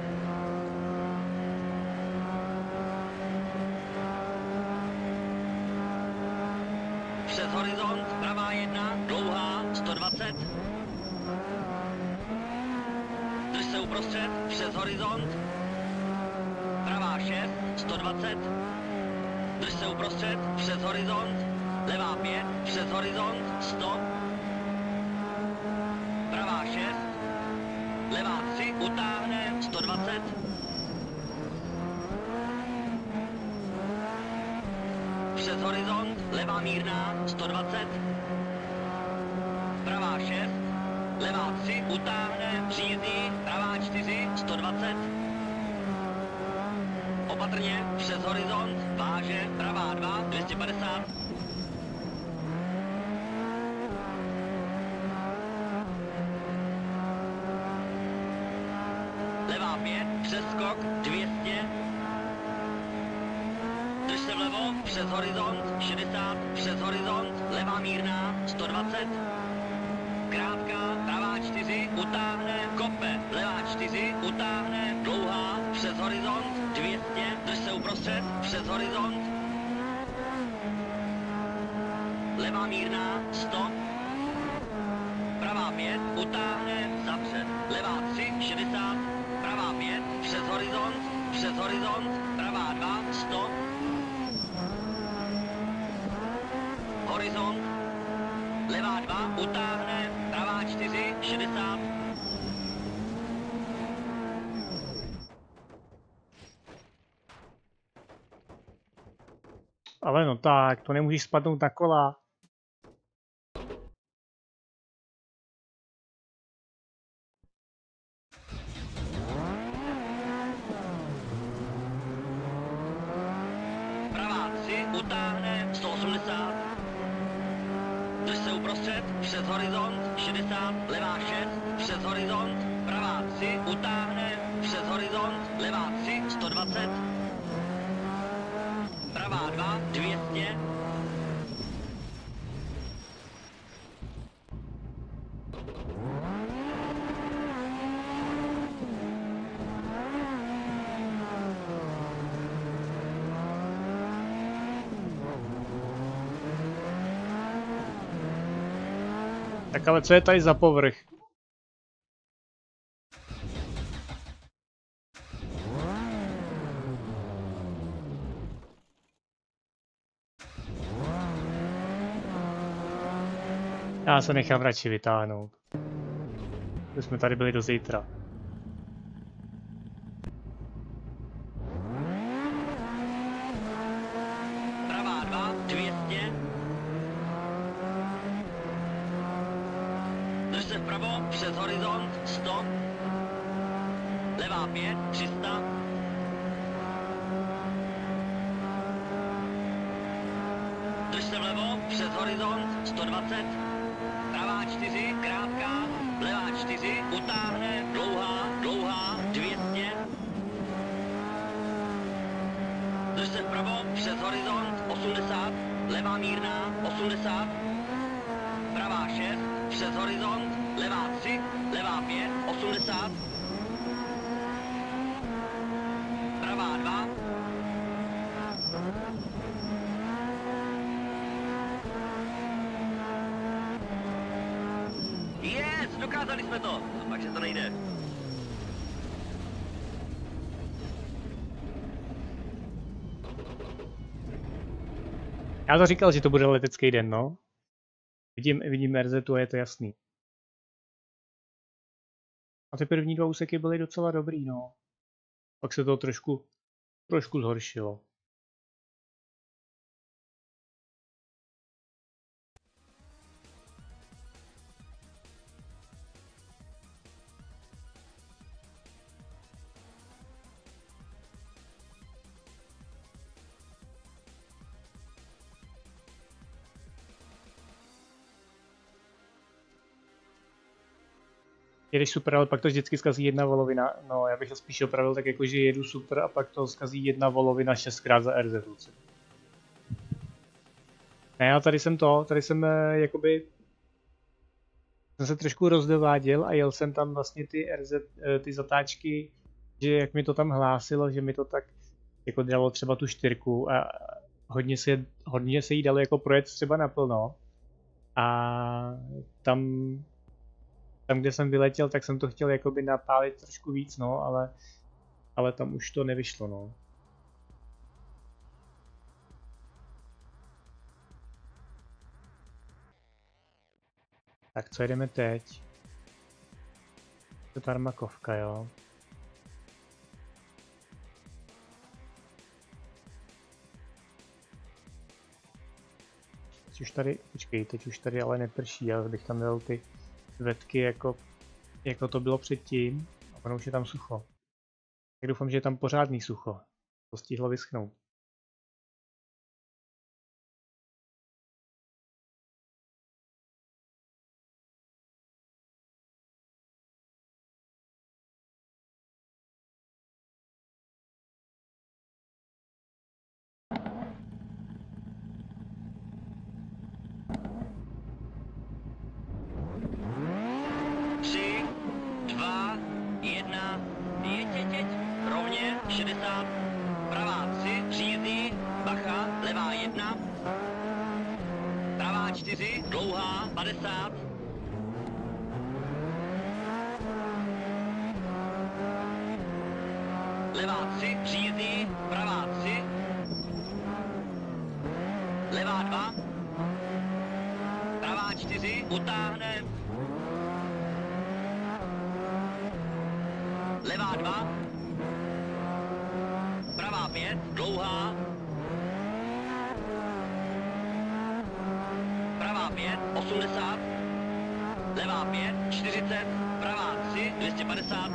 Přes horizont, pravá jedna, dlouhá, sto dvacet. Drž se uprostřed, přes horizont. Pravá šest, sto dvacet. Drž se uprostřed, přes horizont. Levá pět, přes horizont, stop. Pravá šest. Levá tři, utáhne, sto dvacet. Přes horizont, levá mírná, sto dvacet. Pravá šest. Levá tři, utáhne, příjezdí, pravá čtyři, sto dvacet. Opatrně, přes horizont, váže, pravá dva, dvě stě padesát. Levá pět, přeskok, dvě stě. Drž se vlevo, přes horizont, šedesát, přes horizont, levá mírná, sto dvacet. Krátká, pravá čtyři, utáhne, kope, levá čtyři, utáhne, dlouhá, přes horizont, dvě stě, drž se uprostřed, přes horizont. Levá mírná, stop. Pravá pět, utáhne, zapřed, levá tři, šedesát. Pravá pět, přes horizont, přes horizont, pravá dva, stop. Horizont. Levá dva, utáhne, pravá čtyři, šedesát. Ale no tak, to nemůžeš spadnout na kola. Pravá tři, utáhne, sto osmdesát. Drž se uprostřed, přes horizont, šedesát, levá šest, přes horizont, pravá tři, utáhne, přes horizont, levá tři, sto dvacet. Pravá dva, dvě stě. Tak ale co je tady za povrch? Já se nechám radši vytáhnout. že jsme tady byli do zítra. Pravá dva, dvě stě. Drž se vpravo, přes horizont, sto. Levá pět, tři sta. Drž se vlevo, přes horizont, sto dvacet. Pravá čtyři, krátká, levá čtyři, utáhne, dlouhá, dlouhá, dvě stě. Drž se vpravo, přes horizont, osmdesát, levá mírná, osmdesát. Pravá šest, přes horizont, levá tři, levá pět, osmdesát. Pravá dva. Yes, dokázali jsme to. A pak se to nejde. Já to říkal, že to bude letecký den, no. Vidím, vidím R Z, je to jasný. A ty první dva úseky byly docela dobrý, no. Pak se to trošku, trošku zhoršilo. Jedeš super, ale pak to vždycky zkazí jedna volovina. No, já bych to spíš opravil tak jako, že jedu super a pak to zkazí jedna volovina šestkrát za R Z. Ne, já tady jsem to, tady jsem eh, jakoby... Jsem se trošku rozdováděl a jel jsem tam vlastně ty R Z, eh, ty zatáčky, že jak mi to tam hlásilo, že mi to tak jako dalo třeba tu čtyřku a hodně se, hodně se jí dalo jako projet třeba naplno. A tam... Tam, kde jsem vyletěl, tak jsem to chtěl jakoby napálit trošku víc, no, ale, ale tam už to nevyšlo, no. Tak co jedeme teď? To Tarmakovka, jo. Teď už tady, počkej, teď už tady ale neprší, já bych tam dal ty vetky jako, jako to bylo předtím, a ono už je tam sucho. Tak doufám, že je tam pořádný sucho. To stihlo vyschnout. šedesát, pravá tři, příjezdí, bacha, levá jedna, pravá čtyři, dlouhá, padesát, levá tři, příjezdí, pravá tři, levá dva, pravá čtyři, utáhne, levá dva, pravá pět, dlouhá, pravá pět, osmdesát, levá pět, čtyřicet, pravá tři, dvě stě padesát,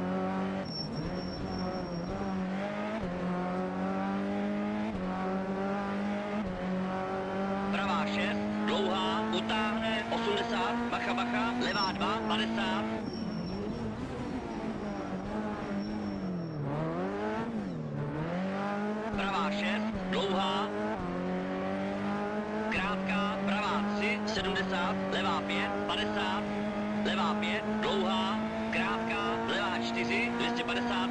pravá šest, dlouhá, utáhne, osmdesát, bacha, bacha, levá dva, padesát, pravá šest, dlouhá, krátká, pravá tři, sedmdesát, levá pět, padesát, levá pět, dlouhá, krátká, levá čtyři, dvě stě padesát,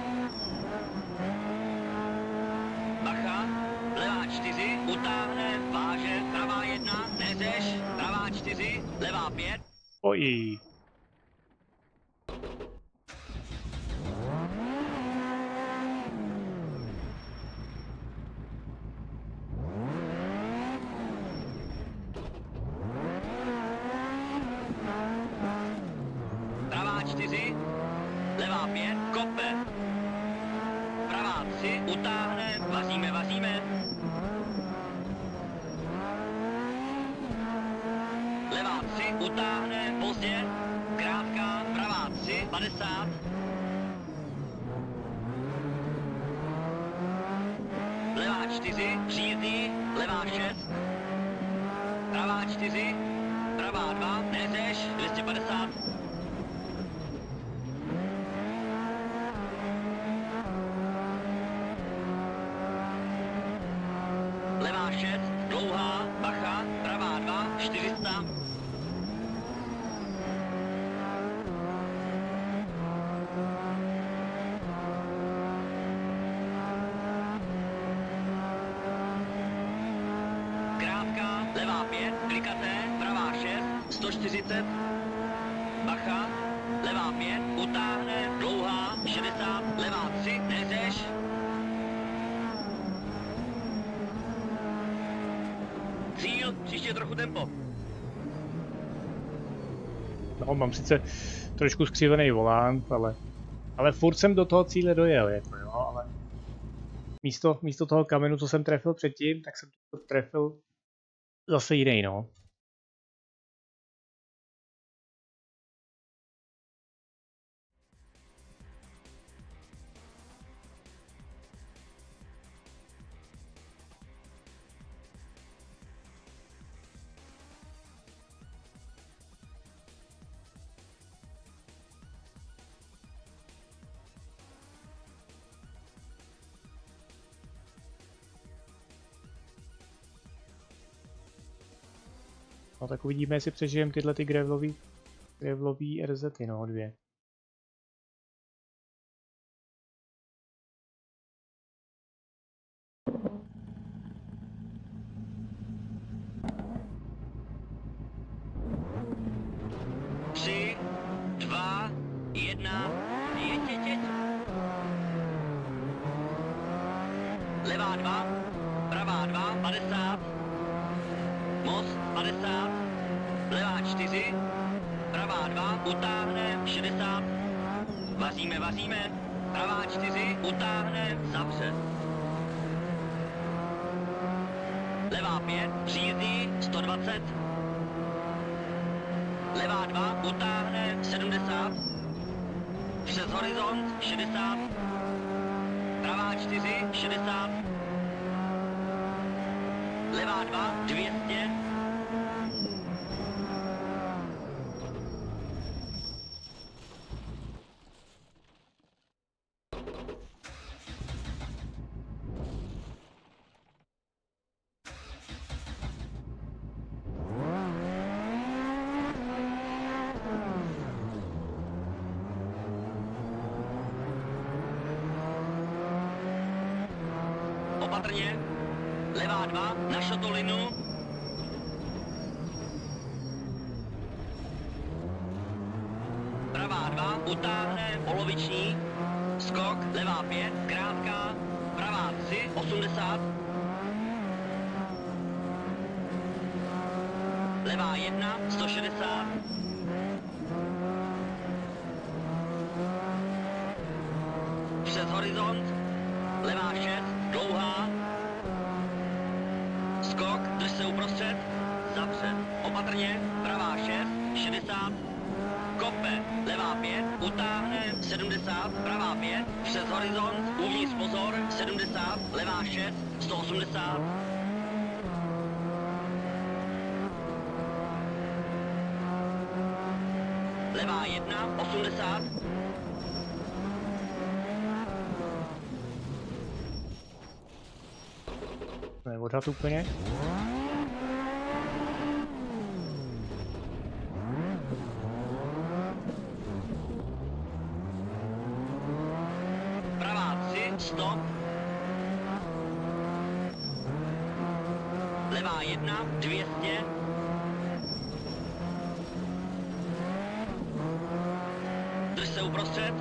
bacha, levá čtyři, utáhne, váže, pravá jedna, neřeš, pravá čtyři, levá pět. Oj. čtyři, levá pět, kope. Pravá tři, utáhne, vazíme, vazíme. Levá tři, utáhne, pozdě, krátká, pravá tři, padesát. Levá čtyři, příjezdí, levá šest. Pravá čtyři, pravá dva, neřeš, dvě stě padesát. Levá šest, dlouhá, bacha, pravá dva, čtyři sta. Krátká, levá pět, klikaté, pravá šest, sto čtyřicet. Bacha, levá pět, utáhne, dlouhá, šedesát, levá tři, neřeš. Cíl, příště trochu tempo. No, mám sice trošku skřivený volant, ale, ale furt jsem do toho cíle dojel, jako jo, ale místo, místo toho kamenu, co jsem trefil předtím, tak jsem to trefil zase jiný, no. No tak uvidíme, jestli přežijem tyhle ty gravelový, gravelový R Z, no, dvě. Tři, dva, jedna, jeď, jeď, jeď. Levá dva, pravá dva, padesát. Most, padesát. Levá čtyři, pravá dva, utáhne, šedesát. Vazíme, vazíme. Pravá čtyři, utáhne, zavře. Levá pět, přijízdí, sto dvacet. Levá dva, utáhne, sedmdesát. Přes horizont, šedesát. Pravá čtyři, šedesát. Levá dva, dvě stě. Opatrně. Levá dva, na šotolinu. Pravá dva, utáhne, poloviční. Skok, levá pět, krátká. Pravá tři, osmdesát. Levá jedna, sto šedesát. Přes horizont. Levá šest, dlouhá. Skok, drž se uprostřed. Zavře. Opatrně. Pravá šest, šedesát. Kope. Levá pět, utáhne, sedmdesát. Pravá pět, přes horizont. Uvnitř pozor, sedmdesát. Levá šest, sto osmdesát. Levá jedna, osmdesát. To je odhad úplně. Pravá tři, stop. Levá jedna, dvě stě. Drž se uprostřed.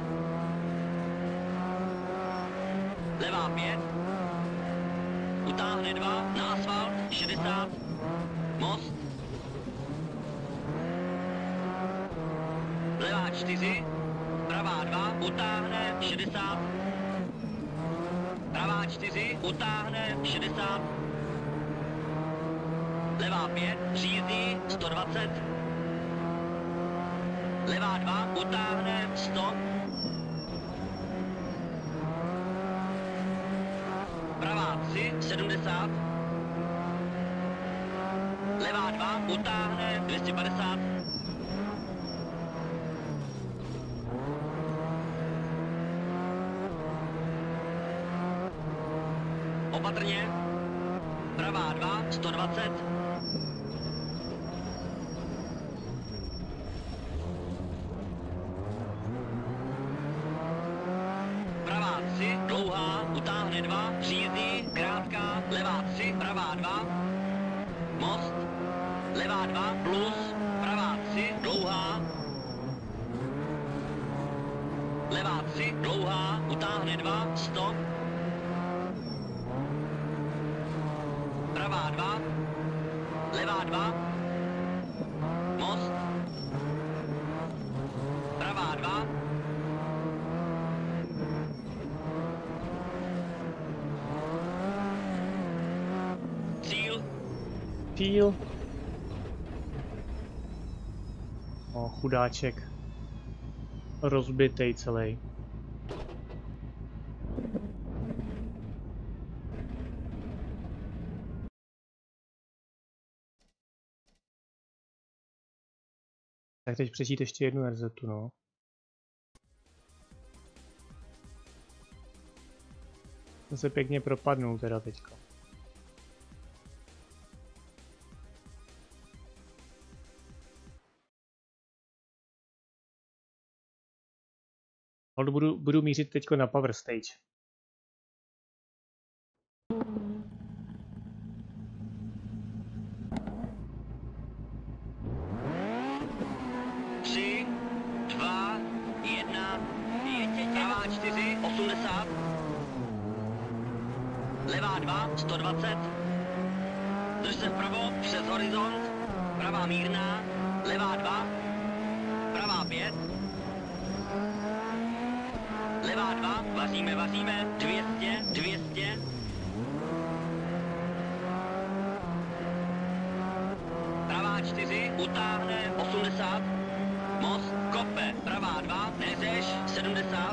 Levá pět. Utáhne dva, na asfalt, šedesát. Most. Levá čtyři. pravá dva, utáhne šedesát. Pravá čtyři, utáhne šedesát. Levá pět, přijízdí sto dvacet. Levá dva, utáhne sto. Pravá tři, sedmdesát. Levá dva, utáhne dvě stě padesát. Opatrně. Pravá dva, sto dvacet. Pravá tři, dlouhá, utáhne dva, přijízdí, krátká, levá tři, pravá dva. Most, levá dva, plus, pravá tři, dlouhá. Levá tři, dlouhá, utáhne dva, stop. Pravá dva, levá dva, most, pravá dva, cíl, Cíl. O, chudáček. Rozbitej celý. Tak teď přečít ještě jednu R Z, no. Jsem se pěkně propadnul teda teďka. Ale budu, budu mířit teďko na Power Stage. tři, dva, jedna, pravá čtyři, osmdesát. Levá dva, sto dvacet. Drž se vpravo, přes horizont. Pravá mírná, levá dva. Pravá pět. Levá dva, vaříme, vaříme. dvě stě, dvě stě. Pravá čtyři, utáhne osmdesát. Most, kope, pravá dva, neřeš, sedmdesát.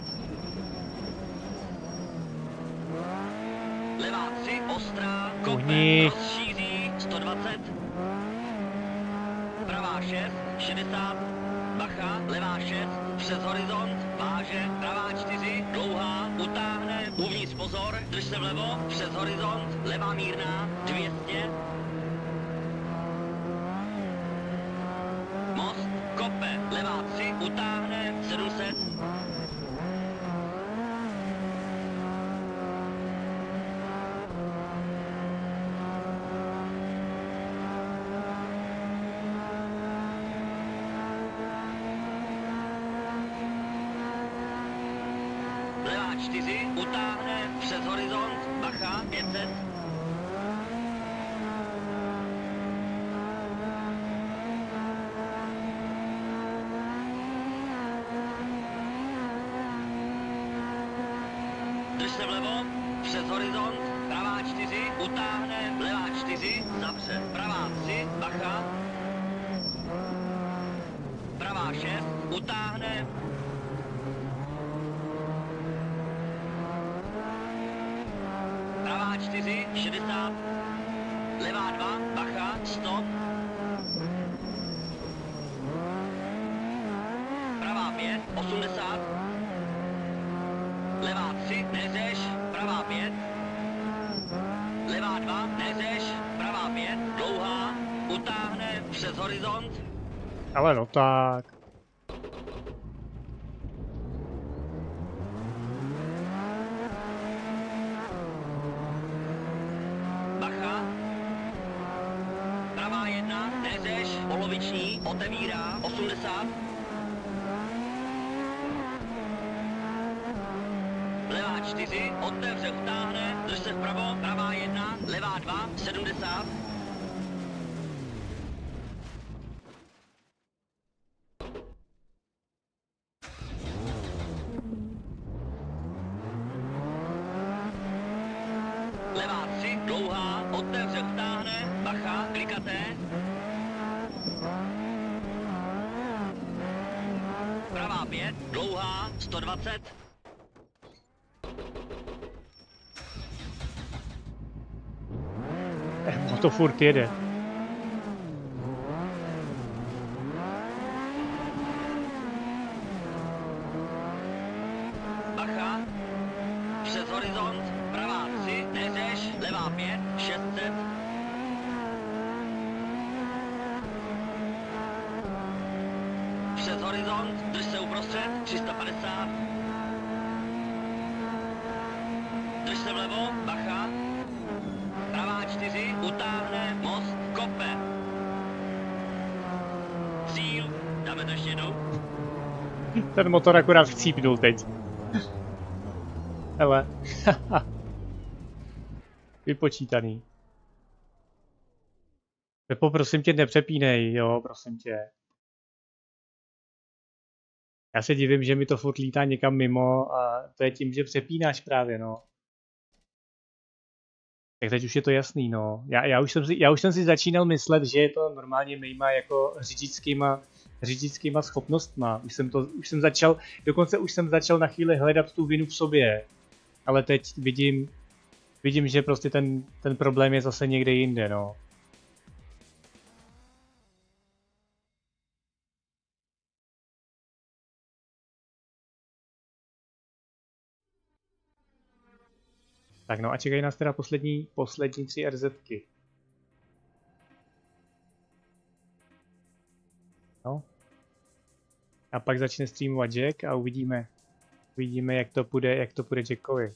Levá tři, ostrá, kope, Uhni. rozšíří, sto dvacet. Pravá šest, šedesát. Bacha, levá šest, přes horizont, váže, pravá čtyři, dlouhá, utáhne, uvnitř pozor, drž se vlevo, přes horizont, levá mírná, dvě stě. Most, kope, levá tři, utáhne, sedm set. Levá čtyři, utáhne, přes horizont, bacha, pět set. Drž se vlevo, přes horizont, pravá čtyři, utáhne, levá čtyři, zavře, pravá tři, bacha. Pravá šest, utáhne. Pravá čtyři, šedesát. Levá dva, bacha, stop. Pravá pět, osmdesát. Levá tři, neřeš, pravá pět. Levá dva, neřeš, pravá pět, dlouhá, utáhne, přes horizont. Ale no tak. Bacha. Pravá jedna, neřeš, poloviční, otevírá, osmdesát. Levá čtyři, otevře, utáhne, drž se vpravo, pravá jedna, levá dva, sedmdesát. pravá pět, dlouhá sto dvacet. No to furt jede. Bacha, přes horizont, pravá tři, neřeš, levá pět, šest set. Přes horizont, drž se uprostřed, tři sta padesát. Drž se vlevo, bacha. Pravá čtyři, utáhne, most, kope. Cíl, dáme to ještě jednou. Ten motor akorát chcípnul teď. Hele. Vypočítaný. Pepo, prosím tě, nepřepínej, jo, prosím tě. Já se divím, že mi to furt lítá někam mimo a to je tím, že přepínáš právě, no. Tak teď už je to jasný, no. Já, já, už, jsem si, já už jsem si začínal myslet, že je to normálně mýma jako řidičskýma, řidičskýma schopnostma. Už jsem, to, už jsem začal, dokonce už jsem začal na chvíli hledat tu vinu v sobě. Ale teď vidím, vidím, že prostě ten, ten problém je zase někde jinde, no. Tak no a čekají nás teda poslední, poslední tři RZky. No. A pak začne streamovat Jack a uvidíme, uvidíme jak to půjde, jak to půjde Jackovi.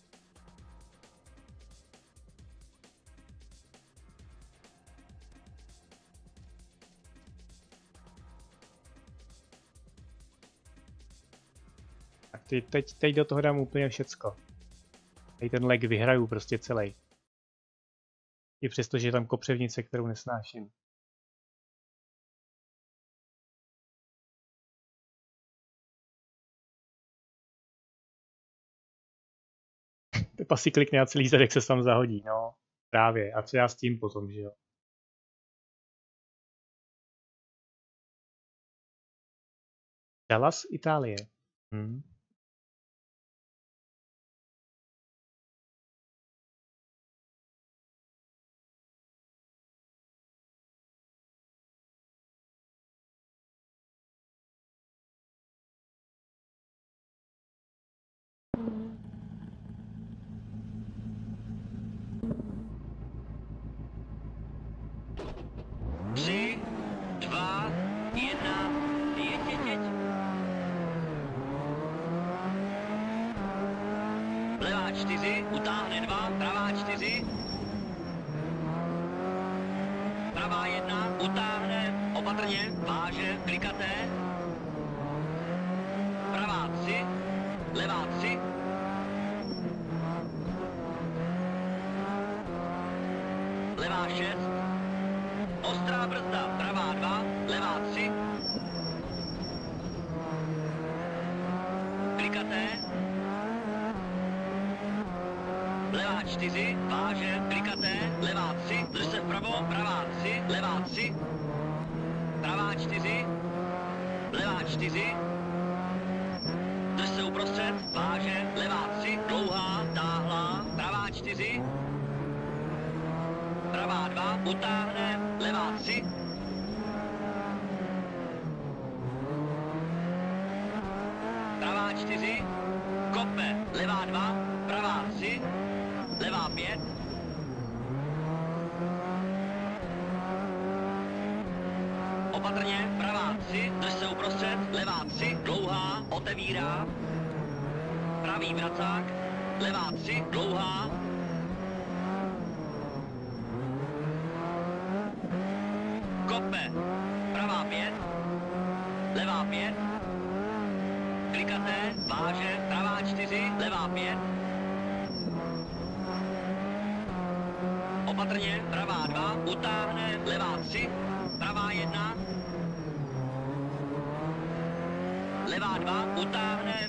Tak teď, teď, teď do toho dám úplně všecko. Tady ten leg vyhraju prostě celý. I přesto, že je tam kopřevnice, kterou nesnáším. Pepa si klikne a celý zadek se tam zahodí, no. Právě. A co já s tím potom, že jo? Dallas, Itálie. Hm. Tři, dva, jedna, jeď, jeď, jeď. Levá čtyři, utáhne dva, pravá čtyři. Pravá jedna, utáhne, opatrně, váže, klikaté. Pravá tři, levá tři. Levá šest. Ostrá brzda, pravá dva, levá tři. Klikaté. Levá čtyři, váže, klikaté, levá tři, drž se vpravo, pravá tři, levá tři. Pravá čtyři, levá čtyři. Drž se uprostřed, váže, levá tři, dlouhá, táhlá, pravá čtyři. Pravá dva, utáhne, levá tři. Pravá čtyři, kope, levá dva, pravá tři, levá pět. Opatrně, pravá tři, drž se uprostřed, levá tři, dlouhá, otevírá. Pravý vracák, levá tři, dlouhá. Kope, pravá pět, levá pět, klikaté, váže, pravá čtyři, levá pět. Opatrně, pravá dva, utáhne, levá tři, pravá jedna. Levá dva, utáhne.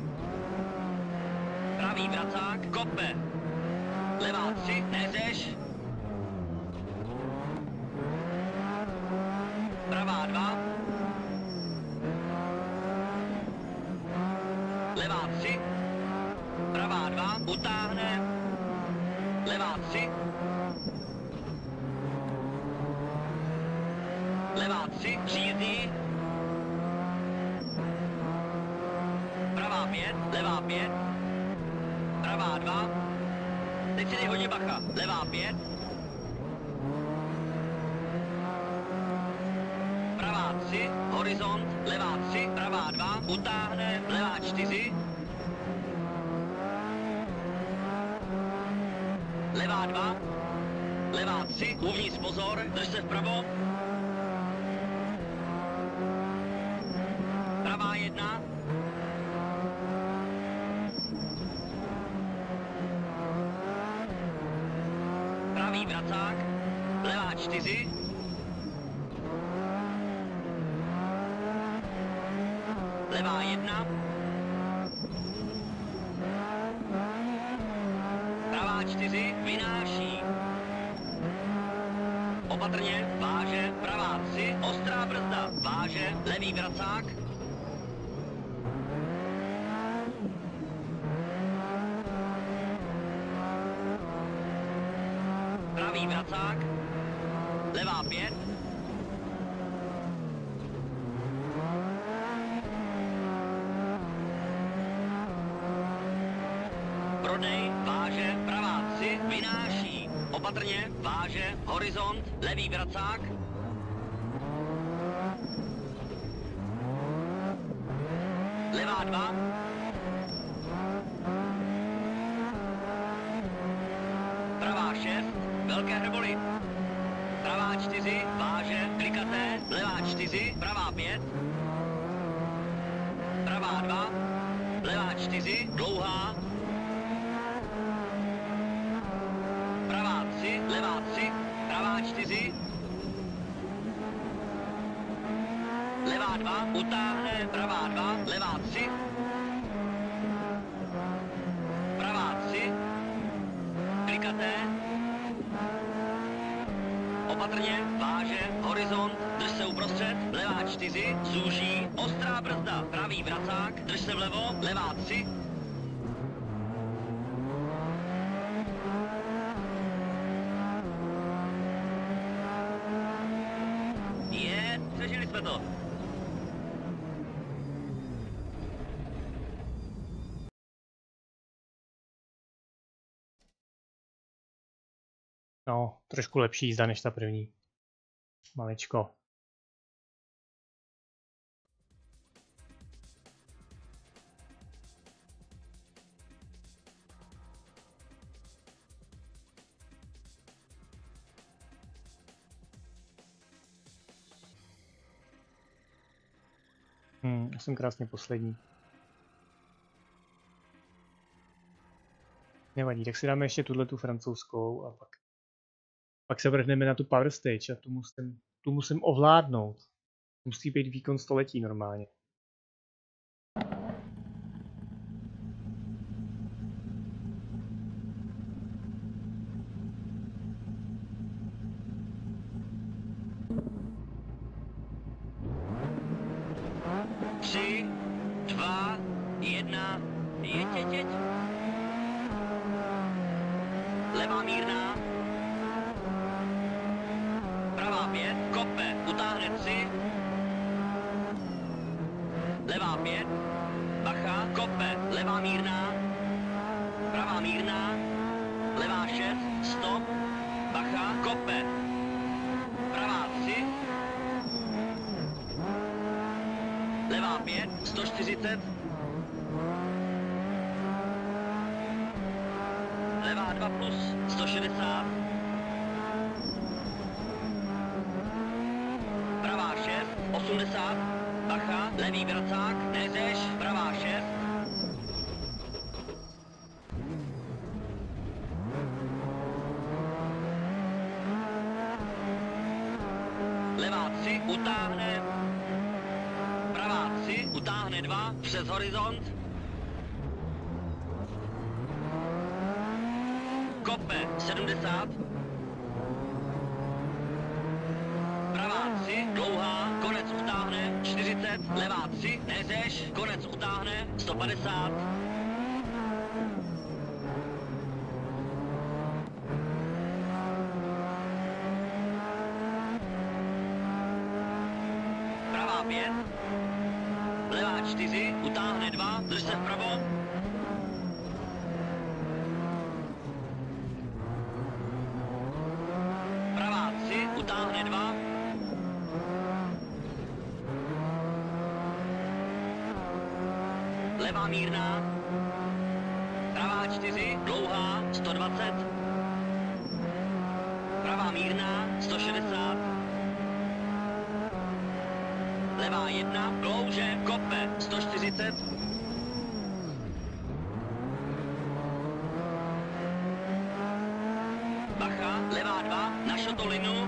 Pravý vracák, kope. Levá tři, neřeš. Pravá dva. levá tři, pravá dva, utáhne, levá tři, levá tři, řídí, pravá pět, levá pět, pravá dva, teď si dej hodně bacha, levá pět, pravá tři, horizont, levá tři, pravá dva, utáhne, levá čtyři, levá dva, levá tři, uvnitř pozor, drž se vpravo, pravá jedna, pravý vracák, levá čtyři, levá jedna, pravá čtyři, vynáší, opatrně, váže, pravá tři, ostrá brzda, váže, levý vracák, pravý vracák, levá pět, prodej, váže, pravá tři, vynáší, opatrně, váže, horizont, levý vracák, levá dva, pravá šest, velké hrboly, pravá čtyři, váže, klikaté, levá čtyři, pravá pět, pravá dva, levá čtyři, dlouhá, pravá tři, levá tři, pravá čtyři, levá dva, utáhne, pravá dva, levá tři, pravá tři, klikaté, opatrně, váže, horizont, drž se uprostřed, levá čtyři, zúží, ostrá brzda, pravý vracák, drž se vlevo, levá tři, je, přežili jsme to. No, trošku lepší jízda než ta první. Maličko. Hmm, já jsem krásně poslední. Nevadí, tak si dáme ještě tuhle tu francouzskou a pak, pak se vrhneme na tu Power Stage a tu musím, tu musím ovládnout. Musí být výkon století normálně. Tři, dva, jedna, jeď, jeď, jeď. Levá mírná. Pravá pět, kope, utáhne tři. Levá pět, bacha, kope, levá mírná. Pravá mírná. Levá šest, stop, bacha, kope. Pravá tři. Levá pět, sto čtyřicet. Levá dva plus, sto šedesát. Pravá šest, osmdesát. Bacha, levý vracák, neřeš, pravá šest. Levá tři, utáhne. Pravá tři, utáhne dva, přes horizont. Kope, sedmdesát. Pravá tři, dlouhá, konec utáhne, čtyřicet. třicet, levá tři, neřeš, konec utáhne, sto padesát. Pravá pět, levá čtyři, utáhne dva, drž se vpravo. Pravá tři, utáhne dva. Levá mírná, pravá čtyři, dlouhá, sto dvacet, pravá mírná, sto šedesát, levá jedna, klouže, kope, sto čtyřicet, bacha, levá dva, na šotolinu,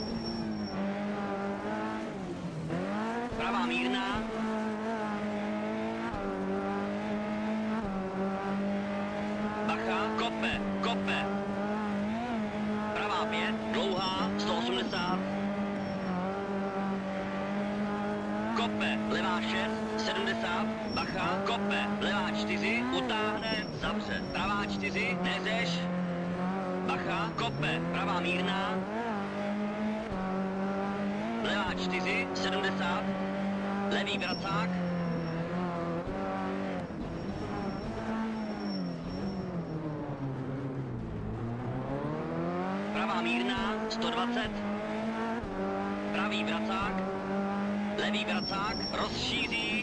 pravá mírná, kope, kope. Pravá pět, dlouhá, sto osmdesát. Kope, levá šest, sedmdesát. Bacha, kope, levá čtyři, utáhne, zavře. Pravá čtyři, neřeš. Bacha, kope, pravá mírná. Levá čtyři, sedmdesát. Levý vracák. Mírná, sto dvacet, pravý vracák, levý vracák, rozšíří,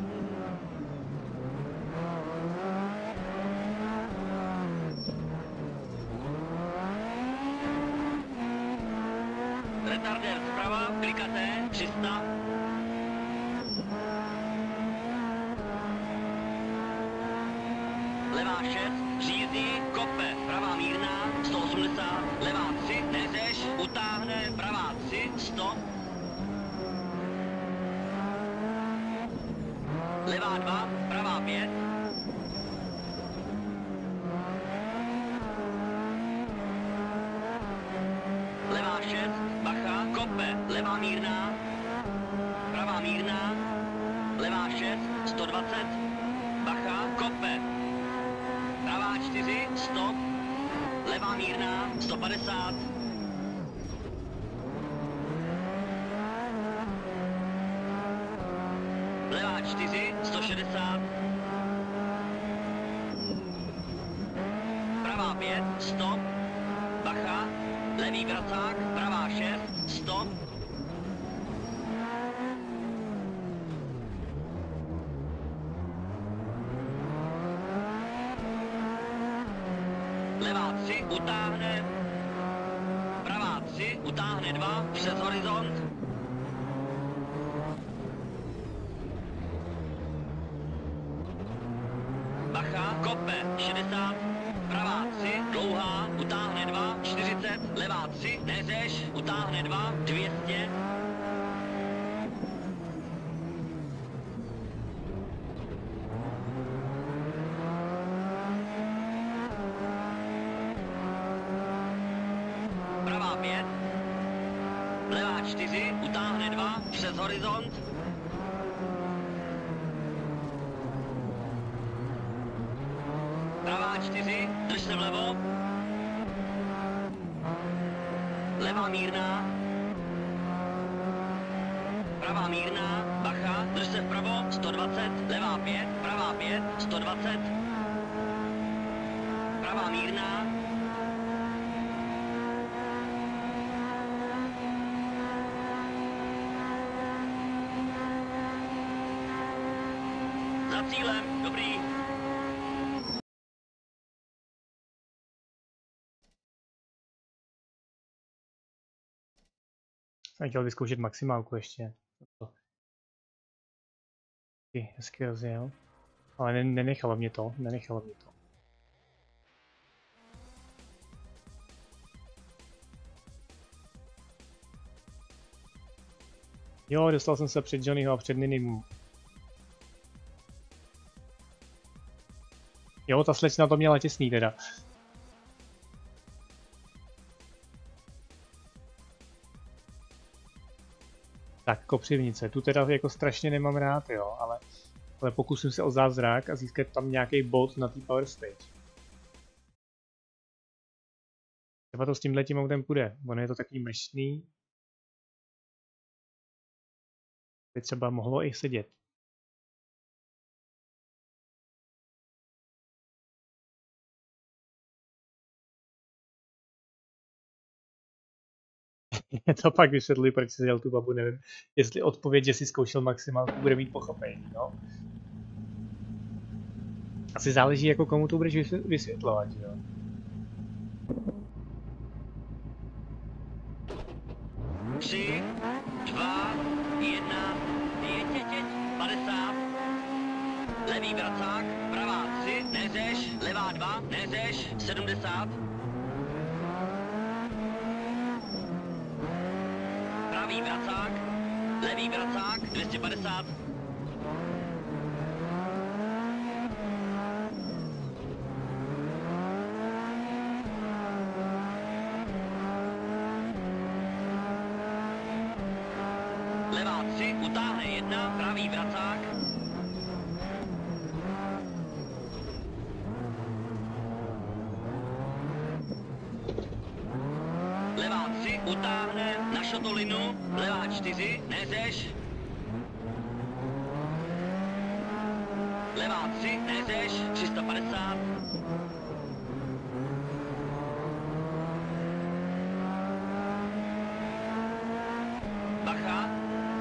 retardér zprava, klikaté, tři sta, levá šest, řízí, kope, pravá mírná, sto osmdesát, levá tři, neřeš, utáhne, pravá tři, sto. Levá dva, pravá pět. Levá šest, bacha, kope, levá mírná, pravá mírná, levá šest, sto dvacet, bacha, kope. Pravá čtyři, stop, levá mírná, sto padesát. Levá čtyři, sto šedesát. Pravá pět, stop, bacha, levý vracák, pravá šest, stop. Levá tři, utáhne, pravá tři, utáhne dva, přes horizont. Bacha, kope, šedesát, pravá tři, dlouhá, utáhne dva, čtyřicet, levá tři, neřeš, utáhne dva, dvě stě. čtyři, utáhne dva, přes horizont. Pravá čtyři, drž se vlevo. Levá mírná. Pravá mírná, bacha, drž se vpravo, sto dvacet, levá pět, pravá pět, sto dvacet. Pravá mírná. Za cílem, dobrý. Jsem chtěl vyzkoušet maximálku ještě. Hezky rozjel. Ale ne, nenechalo mě to, nenechalo mě to. Jo, dostal jsem se před Johnnyho a před Ninimu. Jo, ta slečna to měla těsný teda. Tak, Kopřivnice. Tu teda jako strašně nemám rád, jo, ale, ale pokusím se o zázrak a získat tam nějaký bod na té power stage. Třeba to s tímhletím autem půjde, ono je to takový mešný. By třeba mohlo i sedět. To pak vysvětluji, proč jsi dělal tu babu, nevím, jestli odpověď, že si zkoušel maximálku, bude mít pochopení, no. Asi záleží, jako komu to budeš vysvětlovat, jo. Tři, dva, jedna, jeď, jeď, jeď, padesát. Levý vracák, pravá tři, nezeš, levá dva, nezeš, sedmdesát. Pravý vracák, levý vracák, dvě stě padesát. Levá tři, utáhne jedna, pravý vracák. Levá tři, utáhne na šotolinu, levá čtyři, nezeš. Levá tři, nezeš, tři sta padesát. Bacha.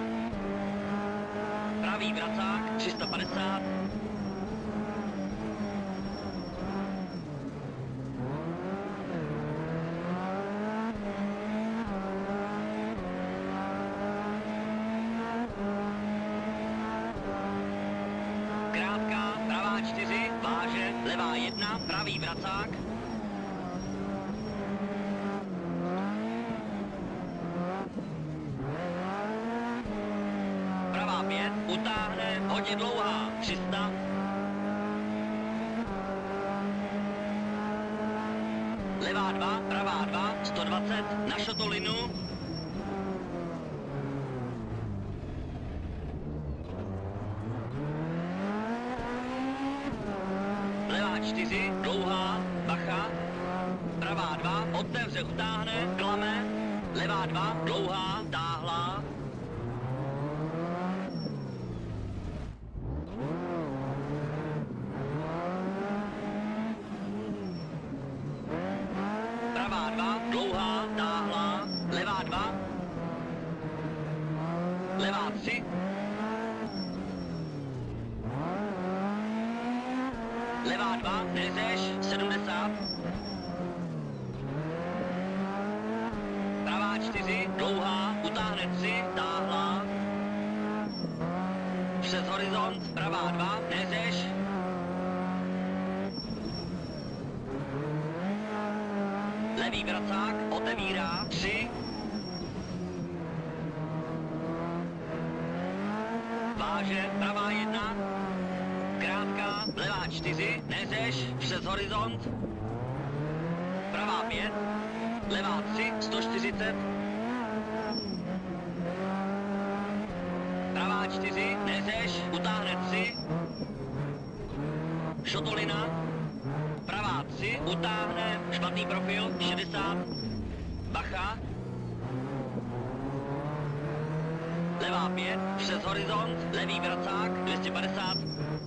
Pravý vracák, tři sta padesát. Krátká, pravá čtyři, váže, levá jedna, pravý vracák. Pravá pět, utáhne, hodně dlouhá, tři sta. Levá dva, pravá dva, sto dvacet, na šotolinu. Levá čtyři, dlouhá, bacha. Pravá dva, otevře, utáhne, klame. Levá dva, dlouhá, táhlá. Pravá dva, dlouhá, táhlá. Levá dva. Levá tři. Levá dva, nezeš, sedmdesát. Pravá čtyři, dlouhá, utáhne tři, táhlá. Přes horizont, pravá dva, nezeš. Levý vracák, otevírá, tři. Váže, pravá jedna. Krátká, levá čtyři, nezeš, přes horizont. Pravá pět, levá tři, sto čtyřicet. Pravá čtyři, nezeš, utáhne tři. Šotolina. Pravá tři, utáhne, špatný profil, šedesát. Bacha. Levá pět, přes horizont, levý vracák, dvě stě padesát.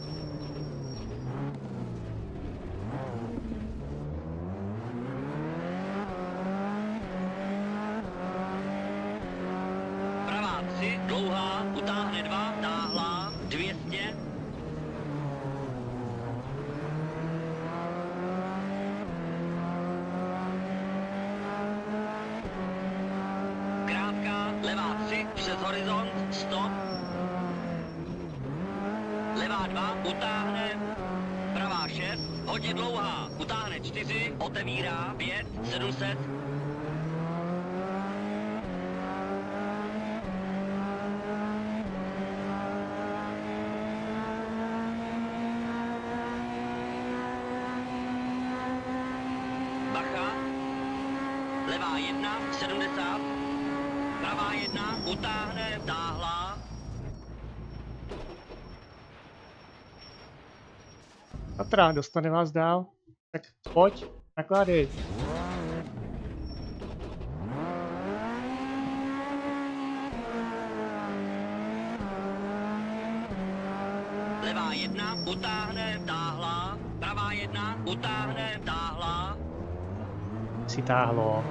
Pravá tři, dlouhá, utáhne dva, táhlá, dvě stě. Krátká, levá tři, přes horizont, sto. Levá dva, utáhne. Pravá šest, hodně dlouhá, utáhne čtyři, otevírá, pět, sedm set. Bacha. Levá jedna, sedmdesát. pravá jedna, utáhne, táhla. Tatra, dostane vás dál. Tak pojď, nakládej. Levá jedna, utáhne, táhla. Pravá jedna, utáhne, táhla. Si táhlo.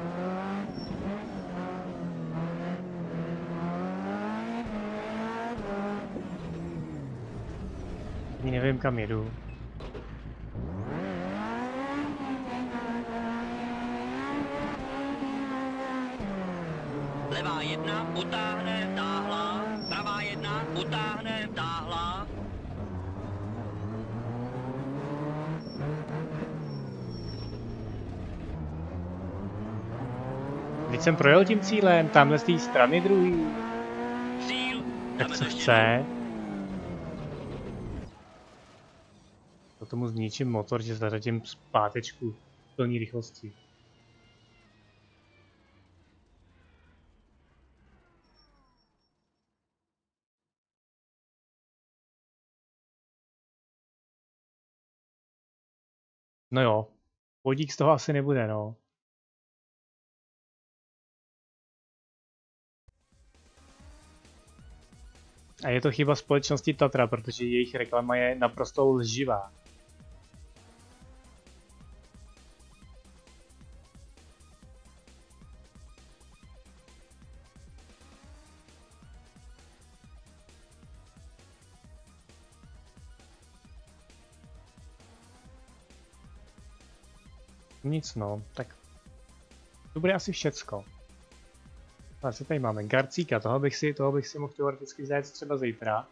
Ani nevím, kam jedu. Levá jedna, utáhne, táhla. Pravá jedna, utáhne, táhla. Teď jsem projel tím cílem, tamhle z té strany druhý. Cíl. Tak co chce? To tomu zničím motor, že zařadím zpátečku v plný rychlosti. No jo, podík z toho asi nebude, no. A je to chyba společnosti Tatra, protože jejich reklama je naprosto lživá. Nic no, tak to bude asi všecko. A co tady máme? Garcíka, toho bych si, toho bych si mohl teoreticky zajet třeba zítra.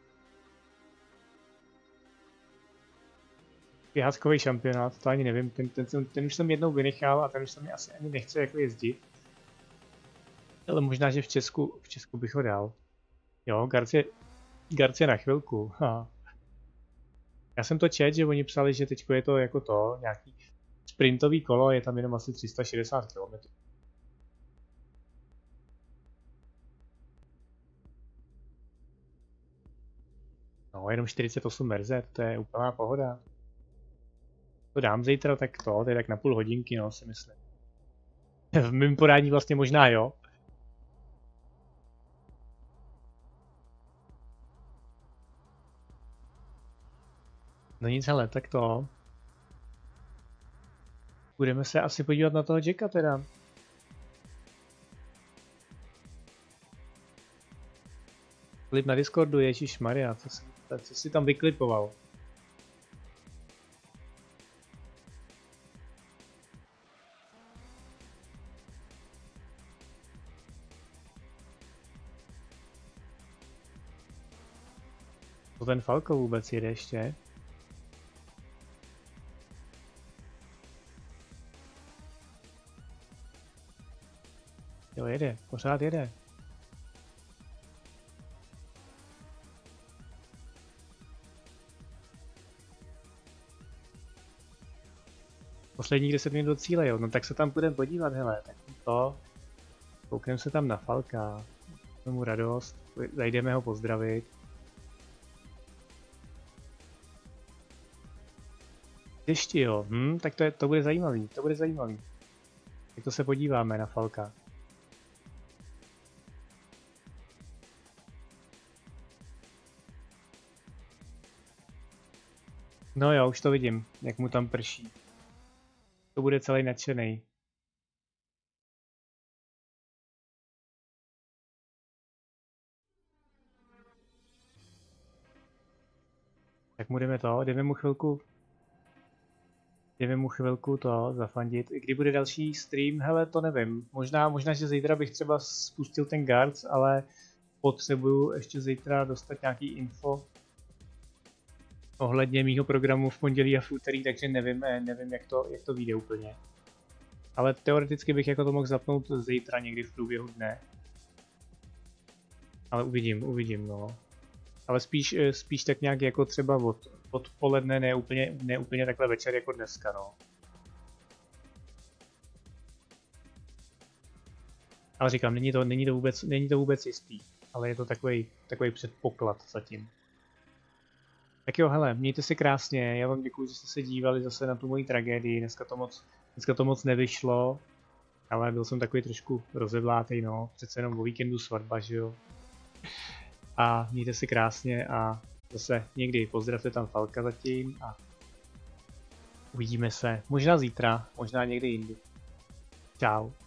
Běhackový šampionát, to ani nevím, ten, ten, ten, ten už jsem jednou vynechal a ten už se mi asi ani nechce jako jezdit. Ale možná, že v Česku, v Česku bych ho dal. Jo, Garci, Garci na chvilku. Ha. Já jsem to čet, že oni psali, že teď je to jako to, nějaký sprintový kolo, je tam jenom asi tři sta šedesát kilometrů. No, jenom čtyřicet osm merzet, to je úplná pohoda. To dám zítra, tak to, to je tak na půl hodinky, no, si myslím. V mém podání vlastně možná jo. No nic, hele, tak to. Budeme se asi podívat na toho Jacka teda. Klip na Discordu, ježišmarja, co, co si tam vyklipoval? To ten Falco vůbec jede ještě? Jo, jede, pořád jede. Posledních deset minut do cíle, jo, no tak se tam půjdeme podívat, hele, tak to. Koukneme se tam na Falka, mu radost, zajdeme ho pozdravit. Ještě jo, hm, tak to, je, to bude zajímavý, to bude zajímavý. Tak to se podíváme na Falka. No jo, už to vidím, jak mu tam prší. To bude celý nadšený. Tak mu jdeme to, jdeme mu chvilku. Jdeme mu chvilku to zafandit. Kdy bude další stream? Hele, to nevím. Možná, možná, že zítra bych třeba spustil ten Guards, ale potřebuju ještě zítra dostat nějaký info ohledně mýho programu v pondělí a v úterý, takže nevím, nevím jak to, jak to vyjde úplně. Ale teoreticky bych jako to mohl zapnout zítra někdy v průběhu dne. Ale uvidím, uvidím, no. Ale spíš, spíš tak nějak jako třeba od odpoledne, ne úplně, ne úplně takhle večer jako dneska, no. Ale říkám, není to, není to, vůbec, není to vůbec jistý, ale je to takový, takový předpoklad zatím. Tak jo, hele, mějte se krásně, já vám děkuji, že jste se dívali zase na tu moji tragédii, dneska to moc, dneska to moc nevyšlo, ale byl jsem takový trošku rozevlátej, no, přece jenom o víkendu svatba, že jo. A mějte se krásně a zase někdy pozdravte tam Falka zatím a uvidíme se, možná zítra, možná někdy jindy. Čau.